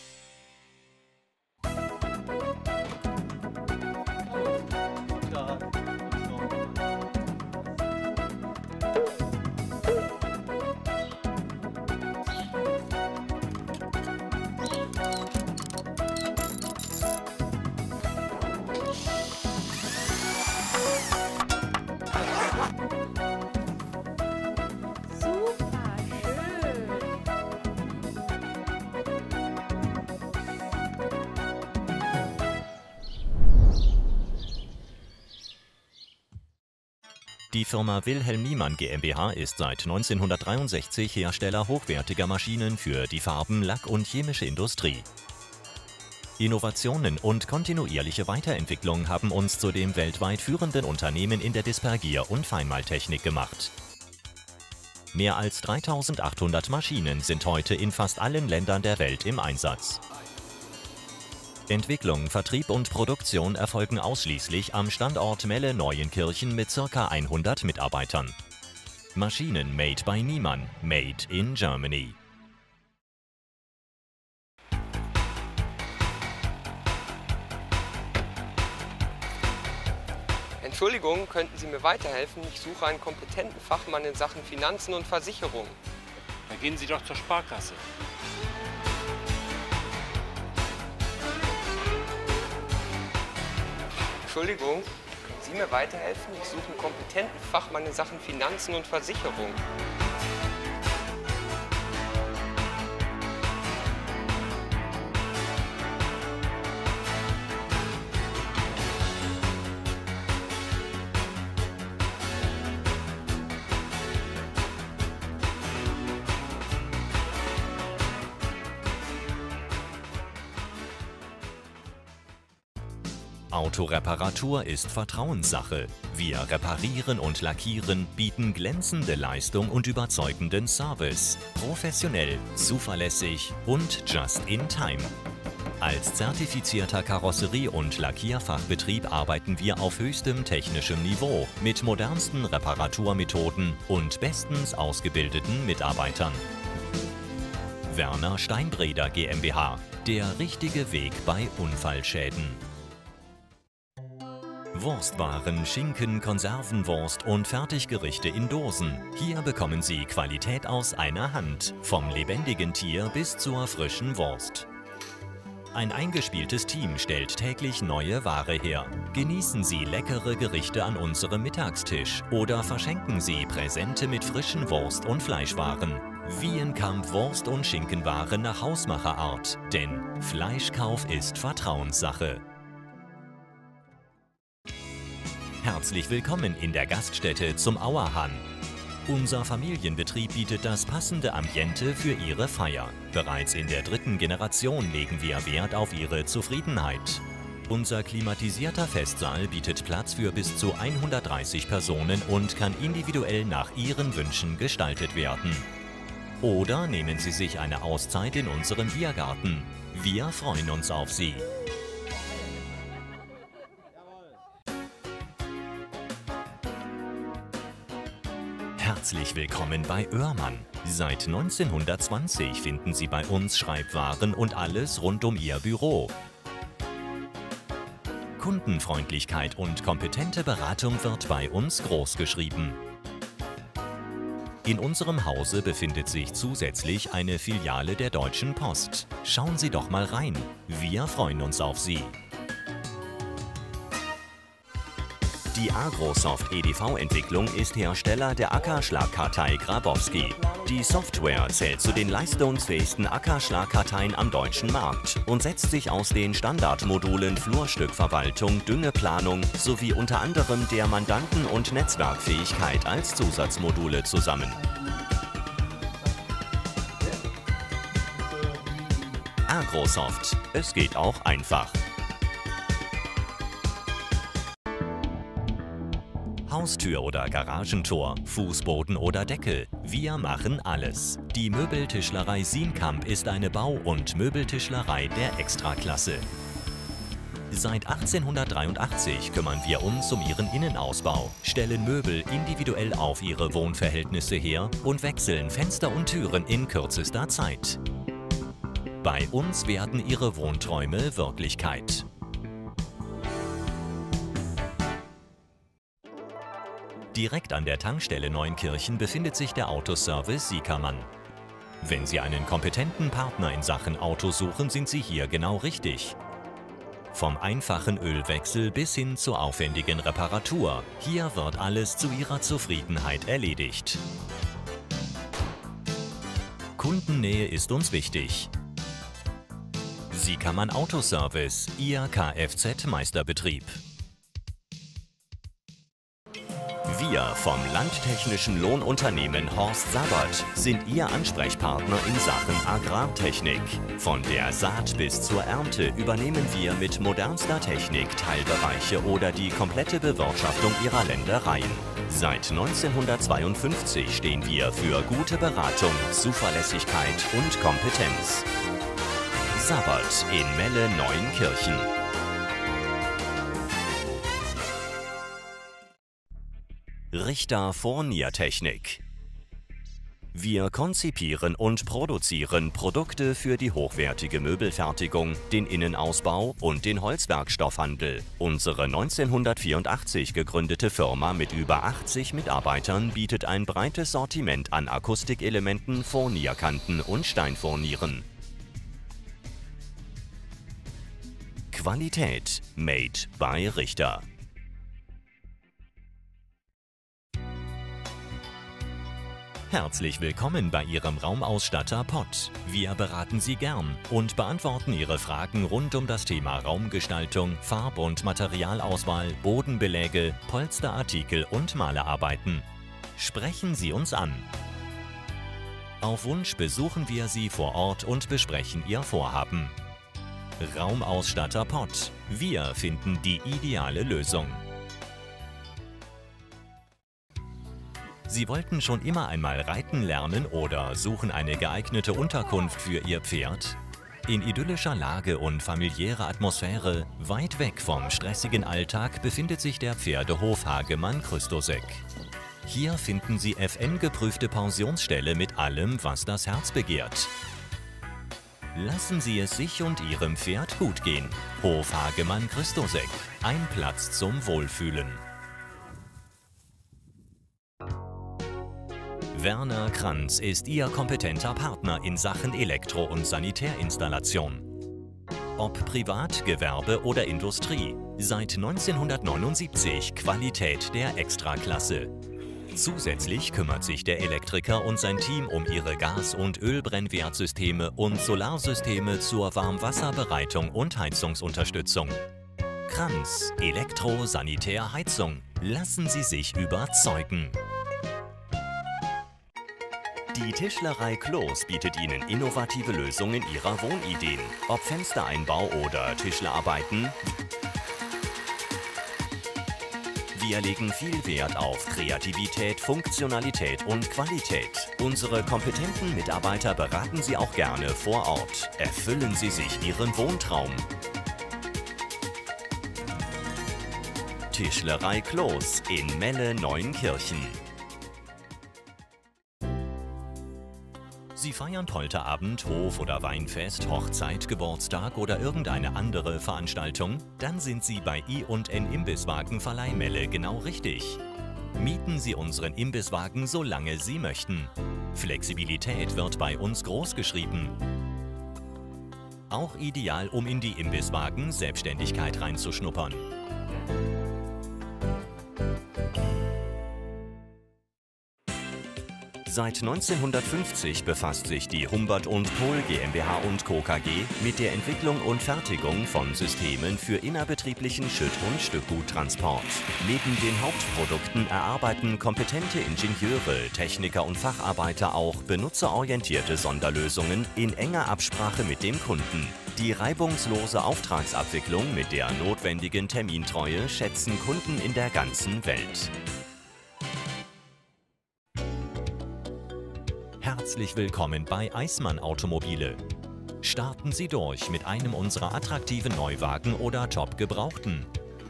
Die Firma Wilhelm Niemann GmbH ist seit 1963 Hersteller hochwertiger Maschinen für die Farben-, Lack- und chemische Industrie. Innovationen und kontinuierliche Weiterentwicklung haben uns zu dem weltweit führenden Unternehmen in der Dispergier- und Feinmaltechnik gemacht. Mehr als 3800 Maschinen sind heute in fast allen Ländern der Welt im Einsatz. Entwicklung, Vertrieb und Produktion erfolgen ausschließlich am Standort Melle-Neuenkirchen mit ca. 100 Mitarbeitern. Maschinen made by Niemann, made in Germany. Entschuldigung, könnten Sie mir weiterhelfen? Ich suche einen kompetenten Fachmann in Sachen Finanzen und Versicherung. Da gehen Sie doch zur Sparkasse. Entschuldigung, können Sie mir weiterhelfen? Ich suche einen kompetenten Fachmann in Sachen Finanzen und Versicherung. Autoreparatur ist Vertrauenssache. Wir reparieren und lackieren, bieten glänzende Leistung und überzeugenden Service. Professionell, zuverlässig und just in time. Als zertifizierter Karosserie- und Lackierfachbetrieb arbeiten wir auf höchstem technischem Niveau mit modernsten Reparaturmethoden und bestens ausgebildeten Mitarbeitern. Werner Steinbreder GmbH. Der richtige Weg bei Unfallschäden. Wurstwaren, Schinken, Konservenwurst und Fertiggerichte in Dosen. Hier bekommen Sie Qualität aus einer Hand, vom lebendigen Tier bis zur frischen Wurst. Ein eingespieltes Team stellt täglich neue Ware her. Genießen Sie leckere Gerichte an unserem Mittagstisch oder verschenken Sie Präsente mit frischen Wurst- und Fleischwaren. Wienkamp Wurst- und Schinkenwaren nach Hausmacherart, denn Fleischkauf ist Vertrauenssache. Herzlich willkommen in der Gaststätte zum Auerhahn. Unser Familienbetrieb bietet das passende Ambiente für Ihre Feier. Bereits in der 3. Generation legen wir Wert auf Ihre Zufriedenheit. Unser klimatisierter Festsaal bietet Platz für bis zu 130 Personen und kann individuell nach Ihren Wünschen gestaltet werden. Oder nehmen Sie sich eine Auszeit in unserem Biergarten. Wir freuen uns auf Sie. Herzlich willkommen bei Oermann. Seit 1920 finden Sie bei uns Schreibwaren und alles rund um Ihr Büro. Kundenfreundlichkeit und kompetente Beratung wird bei uns großgeschrieben. In unserem Hause befindet sich zusätzlich eine Filiale der Deutschen Post. Schauen Sie doch mal rein. Wir freuen uns auf Sie. Die Agrosoft EDV-Entwicklung ist Hersteller der Ackerschlagkartei Grabowski. Die Software zählt zu den leistungsfähigsten Ackerschlagkarteien am deutschen Markt und setzt sich aus den Standardmodulen Flurstückverwaltung, Düngeplanung sowie unter anderem der Mandanten- und Netzwerkfähigkeit als Zusatzmodule zusammen. Agrosoft. Es geht auch einfach. Haustür oder Garagentor, Fußboden oder Deckel. Wir machen alles. Die Möbeltischlerei Sienkamp ist eine Bau- und Möbeltischlerei der Extraklasse. Seit 1883 kümmern wir uns um ihren Innenausbau, stellen Möbel individuell auf ihre Wohnverhältnisse her und wechseln Fenster und Türen in kürzester Zeit. Bei uns werden Ihre Wohnträume Wirklichkeit. Direkt an der Tankstelle Neunkirchen befindet sich der Autoservice Siekermann. Wenn Sie einen kompetenten Partner in Sachen Auto suchen, sind Sie hier genau richtig. Vom einfachen Ölwechsel bis hin zur aufwendigen Reparatur. Hier wird alles zu Ihrer Zufriedenheit erledigt. Kundennähe ist uns wichtig. Siekermann Autoservice, Ihr Kfz-Meisterbetrieb. Wir vom Landtechnischen Lohnunternehmen Horst Sabat sind Ihr Ansprechpartner in Sachen Agrartechnik. Von der Saat bis zur Ernte übernehmen wir mit modernster Technik Teilbereiche oder die komplette Bewirtschaftung Ihrer Ländereien. Seit 1952 stehen wir für gute Beratung, Zuverlässigkeit und Kompetenz. Sabat in Melle Neunkirchen. Richter Furniertechnik. Wir konzipieren und produzieren Produkte für die hochwertige Möbelfertigung, den Innenausbau und den Holzwerkstoffhandel. Unsere 1984 gegründete Firma mit über 80 Mitarbeitern bietet ein breites Sortiment an Akustikelementen, Furnierkanten und Steinfurnieren. Qualität made by Richter. Herzlich willkommen bei Ihrem Raumausstatter Pott. Wir beraten Sie gern und beantworten Ihre Fragen rund um das Thema Raumgestaltung, Farb- und Materialauswahl, Bodenbeläge, Polsterartikel und Malerarbeiten. Sprechen Sie uns an. Auf Wunsch besuchen wir Sie vor Ort und besprechen Ihr Vorhaben. Raumausstatter Pott. Wir finden die ideale Lösung. Sie wollten schon immer einmal reiten lernen oder suchen eine geeignete Unterkunft für Ihr Pferd? In idyllischer Lage und familiärer Atmosphäre, weit weg vom stressigen Alltag, befindet sich der Pferdehof Hagemann-Christosek. Hier finden Sie FN-geprüfte Pensionsställe mit allem, was das Herz begehrt. Lassen Sie es sich und Ihrem Pferd gut gehen. Hof Hagemann-Christosek. Ein Platz zum Wohlfühlen. Werner Kranz ist Ihr kompetenter Partner in Sachen Elektro- und Sanitärinstallation. Ob Privat, Gewerbe oder Industrie, seit 1979 Qualität der Extraklasse. Zusätzlich kümmert sich der Elektriker und sein Team um Ihre Gas- und Ölbrennwertsysteme und Solarsysteme zur Warmwasserbereitung und Heizungsunterstützung. Kranz, Elektro, Sanitär, Heizung. Lassen Sie sich überzeugen. Die Tischlerei Kloß bietet Ihnen innovative Lösungen Ihrer Wohnideen. Ob Fenstereinbau oder Tischlerarbeiten. Wir legen viel Wert auf Kreativität, Funktionalität und Qualität. Unsere kompetenten Mitarbeiter beraten Sie auch gerne vor Ort. Erfüllen Sie sich Ihren Wohntraum. Tischlerei Kloß in Melle Neunkirchen. Sie feiern Polterabend, Hof- oder Weinfest, Hochzeit, Geburtstag oder irgendeine andere Veranstaltung? Dann sind Sie bei I&N Imbisswagen Verleihmelle genau richtig. Mieten Sie unseren Imbisswagen, solange Sie möchten. Flexibilität wird bei uns großgeschrieben. Auch ideal, um in die Imbisswagen-Selbstständigkeit reinzuschnuppern. Seit 1950 befasst sich die Humbert und Pohl GmbH & Co. KG mit der Entwicklung und Fertigung von Systemen für innerbetrieblichen Schütt- und Stückguttransport. Neben den Hauptprodukten erarbeiten kompetente Ingenieure, Techniker und Facharbeiter auch benutzerorientierte Sonderlösungen in enger Absprache mit dem Kunden. Die reibungslose Auftragsabwicklung mit der notwendigen Termintreue schätzen Kunden in der ganzen Welt. herzlich willkommen bei Eismann Automobile. Starten Sie durch mit einem unserer attraktiven Neuwagen oder Top-Gebrauchten.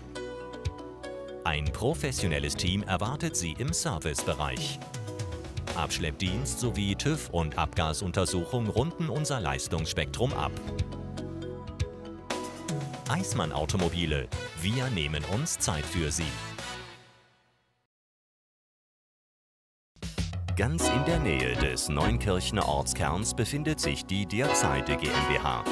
Ein professionelles Team erwartet Sie im Servicebereich. Abschleppdienst sowie TÜV und Abgasuntersuchung runden unser Leistungsspektrum ab. Eismann Automobile, wir nehmen uns Zeit für Sie. Ganz in der Nähe des Neunkirchener Ortskerns befindet sich die Dirkseide GmbH.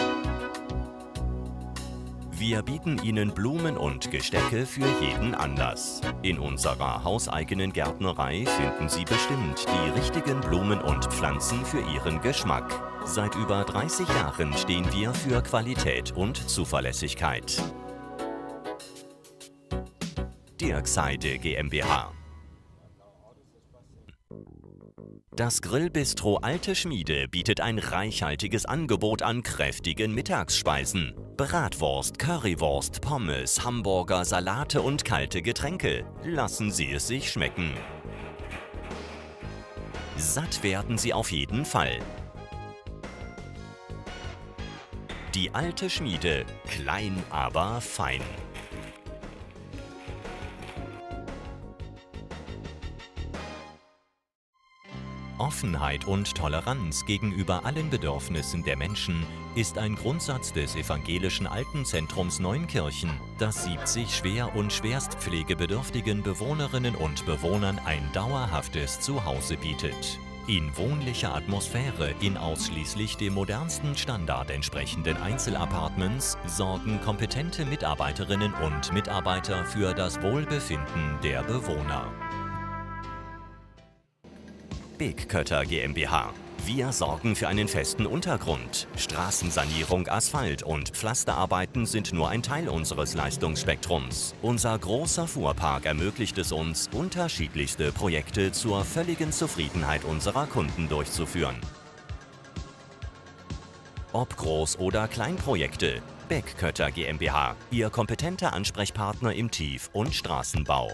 Wir bieten Ihnen Blumen und Gestecke für jeden Anlass. In unserer hauseigenen Gärtnerei finden Sie bestimmt die richtigen Blumen und Pflanzen für Ihren Geschmack. Seit über 30 Jahren stehen wir für Qualität und Zuverlässigkeit. Dirkseide GmbH. Das Grillbistro Alte Schmiede bietet ein reichhaltiges Angebot an kräftigen Mittagsspeisen. Bratwurst, Currywurst, Pommes, Hamburger, Salate und kalte Getränke. Lassen Sie es sich schmecken. Satt werden Sie auf jeden Fall. Die Alte Schmiede, klein, aber fein. Offenheit und Toleranz gegenüber allen Bedürfnissen der Menschen ist ein Grundsatz des evangelischen Altenzentrums Neunkirchen, das 70 schwer- und schwerstpflegebedürftigen Bewohnerinnen und Bewohnern ein dauerhaftes Zuhause bietet. In wohnlicher Atmosphäre in ausschließlich dem modernsten Standard entsprechenden Einzelapartments sorgen kompetente Mitarbeiterinnen und Mitarbeiter für das Wohlbefinden der Bewohner. Beekötter GmbH. Wir sorgen für einen festen Untergrund. Straßensanierung, Asphalt und Pflasterarbeiten sind nur ein Teil unseres Leistungsspektrums. Unser großer Fuhrpark ermöglicht es uns, unterschiedlichste Projekte zur völligen Zufriedenheit unserer Kunden durchzuführen. Ob Groß- oder Kleinprojekte, Beekötter GmbH, Ihr kompetenter Ansprechpartner im Tief- und Straßenbau.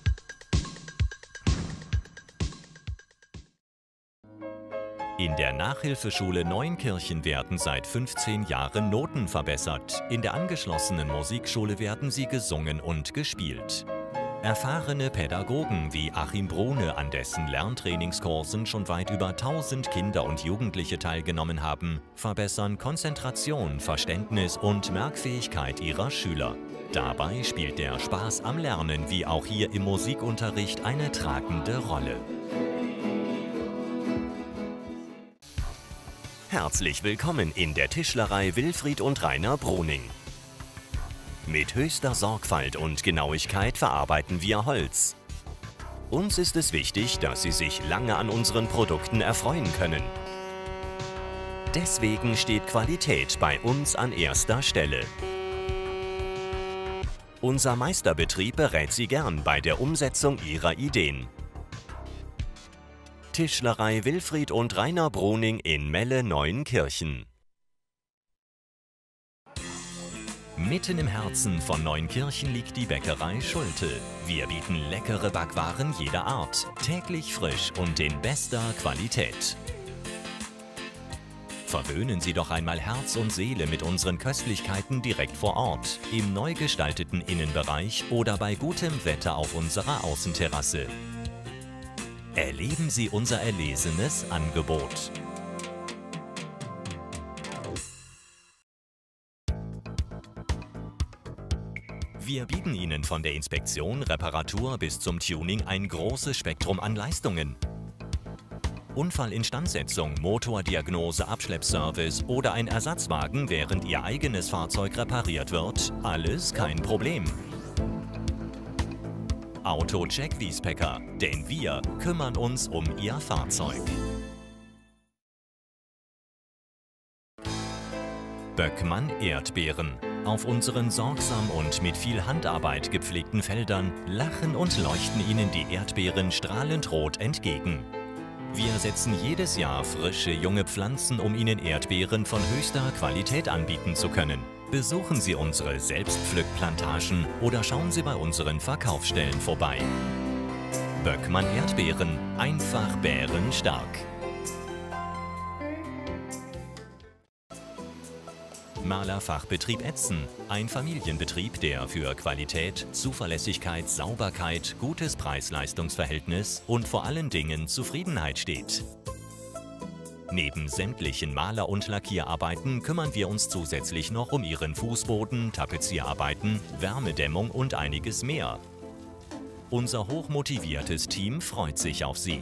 In der Nachhilfeschule Neunkirchen werden seit 15 Jahren Noten verbessert. In der angeschlossenen Musikschule werden sie gesungen und gespielt. Erfahrene Pädagogen wie Achim Brune, an dessen Lerntrainingskursen schon weit über 1000 Kinder und Jugendliche teilgenommen haben, verbessern Konzentration, Verständnis und Merkfähigkeit ihrer Schüler. Dabei spielt der Spaß am Lernen wie auch hier im Musikunterricht eine tragende Rolle. Herzlich willkommen in der Tischlerei Wilfried und Rainer Bruning. Mit höchster Sorgfalt und Genauigkeit verarbeiten wir Holz. Uns ist es wichtig, dass Sie sich lange an unseren Produkten erfreuen können. Deswegen steht Qualität bei uns an erster Stelle. Unser Meisterbetrieb berät Sie gern bei der Umsetzung Ihrer Ideen. Tischlerei Wilfried und Rainer Bruning in Melle Neunkirchen. Mitten im Herzen von Neunkirchen liegt die Bäckerei Schulte. Wir bieten leckere Backwaren jeder Art, täglich frisch und in bester Qualität. Verwöhnen Sie doch einmal Herz und Seele mit unseren Köstlichkeiten direkt vor Ort, im neu gestalteten Innenbereich oder bei gutem Wetter auf unserer Außenterrasse. Erleben Sie unser erlesenes Angebot. Wir bieten Ihnen von der Inspektion, Reparatur bis zum Tuning ein großes Spektrum an Leistungen. Unfallinstandsetzung, Motordiagnose, Abschleppservice oder ein Ersatzwagen, während Ihr eigenes Fahrzeug repariert wird, alles kein Problem. Autocheck Wiespecker, denn wir kümmern uns um Ihr Fahrzeug. Böckmann Erdbeeren. Auf unseren sorgsam und mit viel Handarbeit gepflegten Feldern lachen und leuchten Ihnen die Erdbeeren strahlend rot entgegen. Wir setzen jedes Jahr frische junge Pflanzen, um Ihnen Erdbeeren von höchster Qualität anbieten zu können. Besuchen Sie unsere Selbstpflückplantagen oder schauen Sie bei unseren Verkaufsstellen vorbei. Böckmann Erdbeeren, einfach bärenstark. Malerfachbetrieb Etzen, ein Familienbetrieb, der für Qualität, Zuverlässigkeit, Sauberkeit, gutes Preis-Leistungs-Verhältnis und vor allen Dingen Zufriedenheit steht. Neben sämtlichen Maler- und Lackierarbeiten kümmern wir uns zusätzlich noch um Ihren Fußboden, Tapezierarbeiten, Wärmedämmung und einiges mehr. Unser hochmotiviertes Team freut sich auf Sie.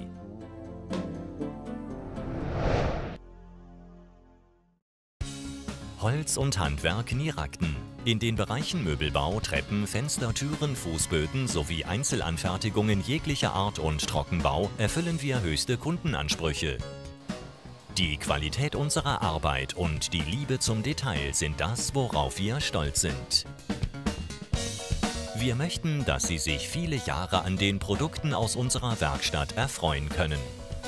Holz und Handwerk Nierakten. In den Bereichen Möbelbau, Treppen, Fenster, Türen, Fußböden sowie Einzelanfertigungen jeglicher Art und Trockenbau erfüllen wir höchste Kundenansprüche. Die Qualität unserer Arbeit und die Liebe zum Detail sind das, worauf wir stolz sind. Wir möchten, dass Sie sich viele Jahre an den Produkten aus unserer Werkstatt erfreuen können.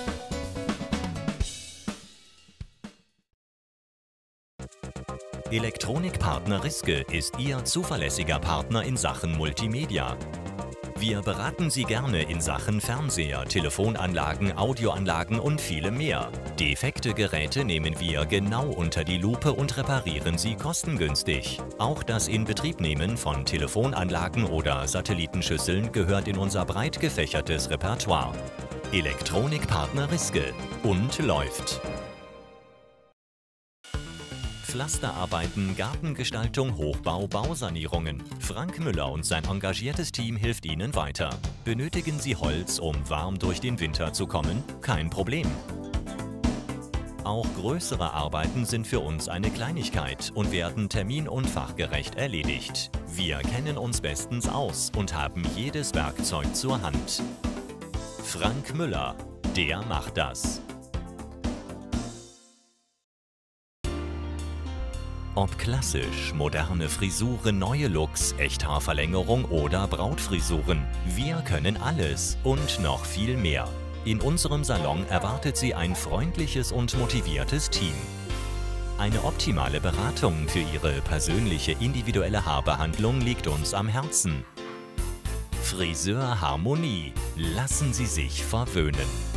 Elektronikpartner Riske ist Ihr zuverlässiger Partner in Sachen Multimedia. Wir beraten Sie gerne in Sachen Fernseher, Telefonanlagen, Audioanlagen und vielem mehr. Defekte Geräte nehmen wir genau unter die Lupe und reparieren sie kostengünstig. Auch das Inbetriebnehmen von Telefonanlagen oder Satellitenschüsseln gehört in unser breit gefächertes Repertoire. Elektronikpartner Riske und läuft. Pflasterarbeiten, Gartengestaltung, Hochbau, Bausanierungen. Frank Müller und sein engagiertes Team hilft Ihnen weiter. Benötigen Sie Holz, um warm durch den Winter zu kommen? Kein Problem. Auch größere Arbeiten sind für uns eine Kleinigkeit und werden termin- und fachgerecht erledigt. Wir kennen uns bestens aus und haben jedes Werkzeug zur Hand. Frank Müller, der macht das. Ob klassisch, moderne Frisuren, neue Looks, Echthaarverlängerung oder Brautfrisuren, wir können alles und noch viel mehr. In unserem Salon erwartet Sie ein freundliches und motiviertes Team. Eine optimale Beratung für Ihre persönliche individuelle Haarbehandlung liegt uns am Herzen. Friseur Harmonie. Lassen Sie sich verwöhnen.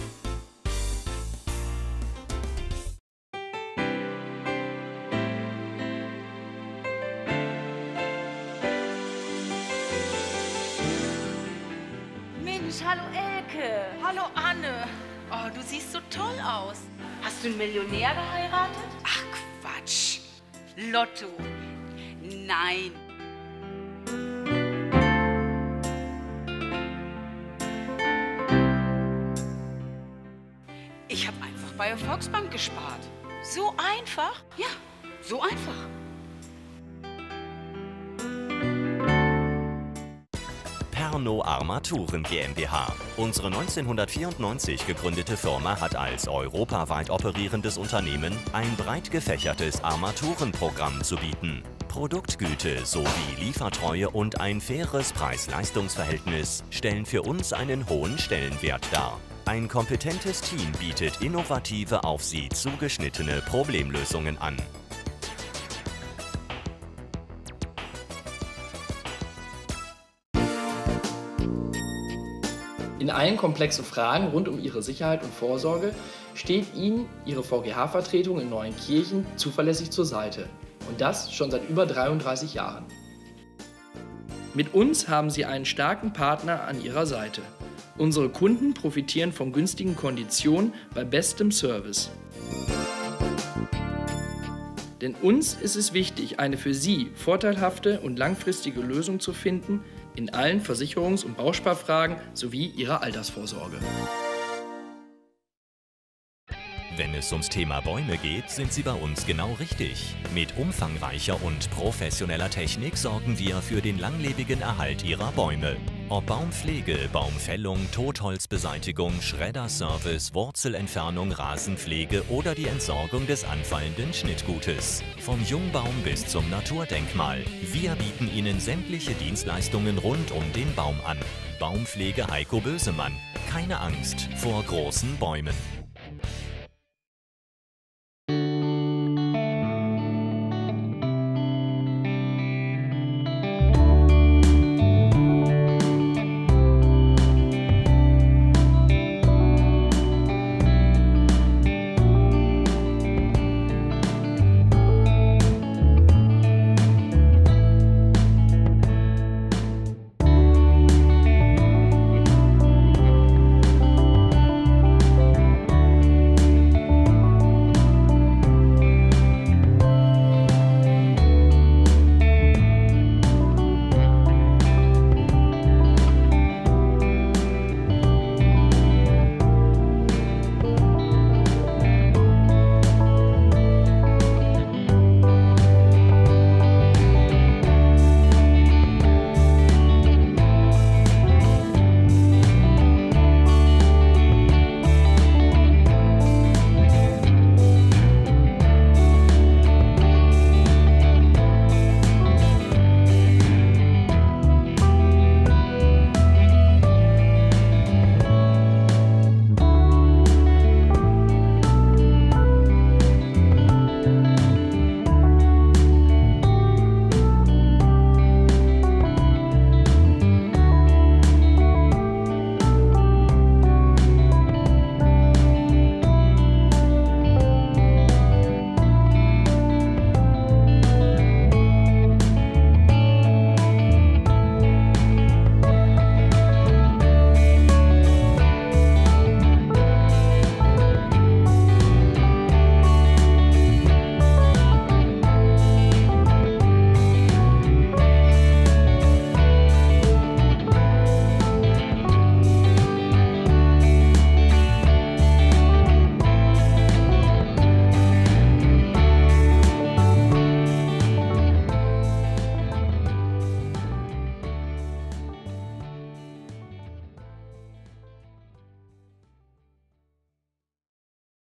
Hallo Elke. Hallo Anne. Oh, du siehst so toll aus. Hast du einen Millionär geheiratet? Ach Quatsch. Lotto. Nein. Ich habe einfach bei der Volksbank gespart. So einfach? Ja, so einfach. Perno Armaturen GmbH. Unsere 1994 gegründete Firma hat als europaweit operierendes Unternehmen ein breit gefächertes Armaturenprogramm zu bieten. Produktgüte sowie Liefertreue und ein faires Preis-Leistungs-Verhältnis stellen für uns einen hohen Stellenwert dar. Ein kompetentes Team bietet innovative, auf Sie zugeschnittene Problemlösungen an. In allen komplexen Fragen rund um Ihre Sicherheit und Vorsorge steht Ihnen Ihre VGH-Vertretung in Neuenkirchen zuverlässig zur Seite. Und das schon seit über 33 Jahren. Mit uns haben Sie einen starken Partner an Ihrer Seite. Unsere Kunden profitieren von günstigen Konditionen bei bestem Service. Denn uns ist es wichtig, eine für Sie vorteilhafte und langfristige Lösung zu finden in allen Versicherungs- und Bausparfragen sowie Ihrer Altersvorsorge. Wenn es ums Thema Bäume geht, sind Sie bei uns genau richtig. Mit umfangreicher und professioneller Technik sorgen wir für den langlebigen Erhalt Ihrer Bäume. Ob Baumpflege, Baumfällung, Totholzbeseitigung, Schredderservice, Wurzelentfernung, Rasenpflege oder die Entsorgung des anfallenden Schnittgutes. Vom Jungbaum bis zum Naturdenkmal. Wir bieten Ihnen sämtliche Dienstleistungen rund um den Baum an. Baumpflege Heiko Bösemann. Keine Angst vor großen Bäumen.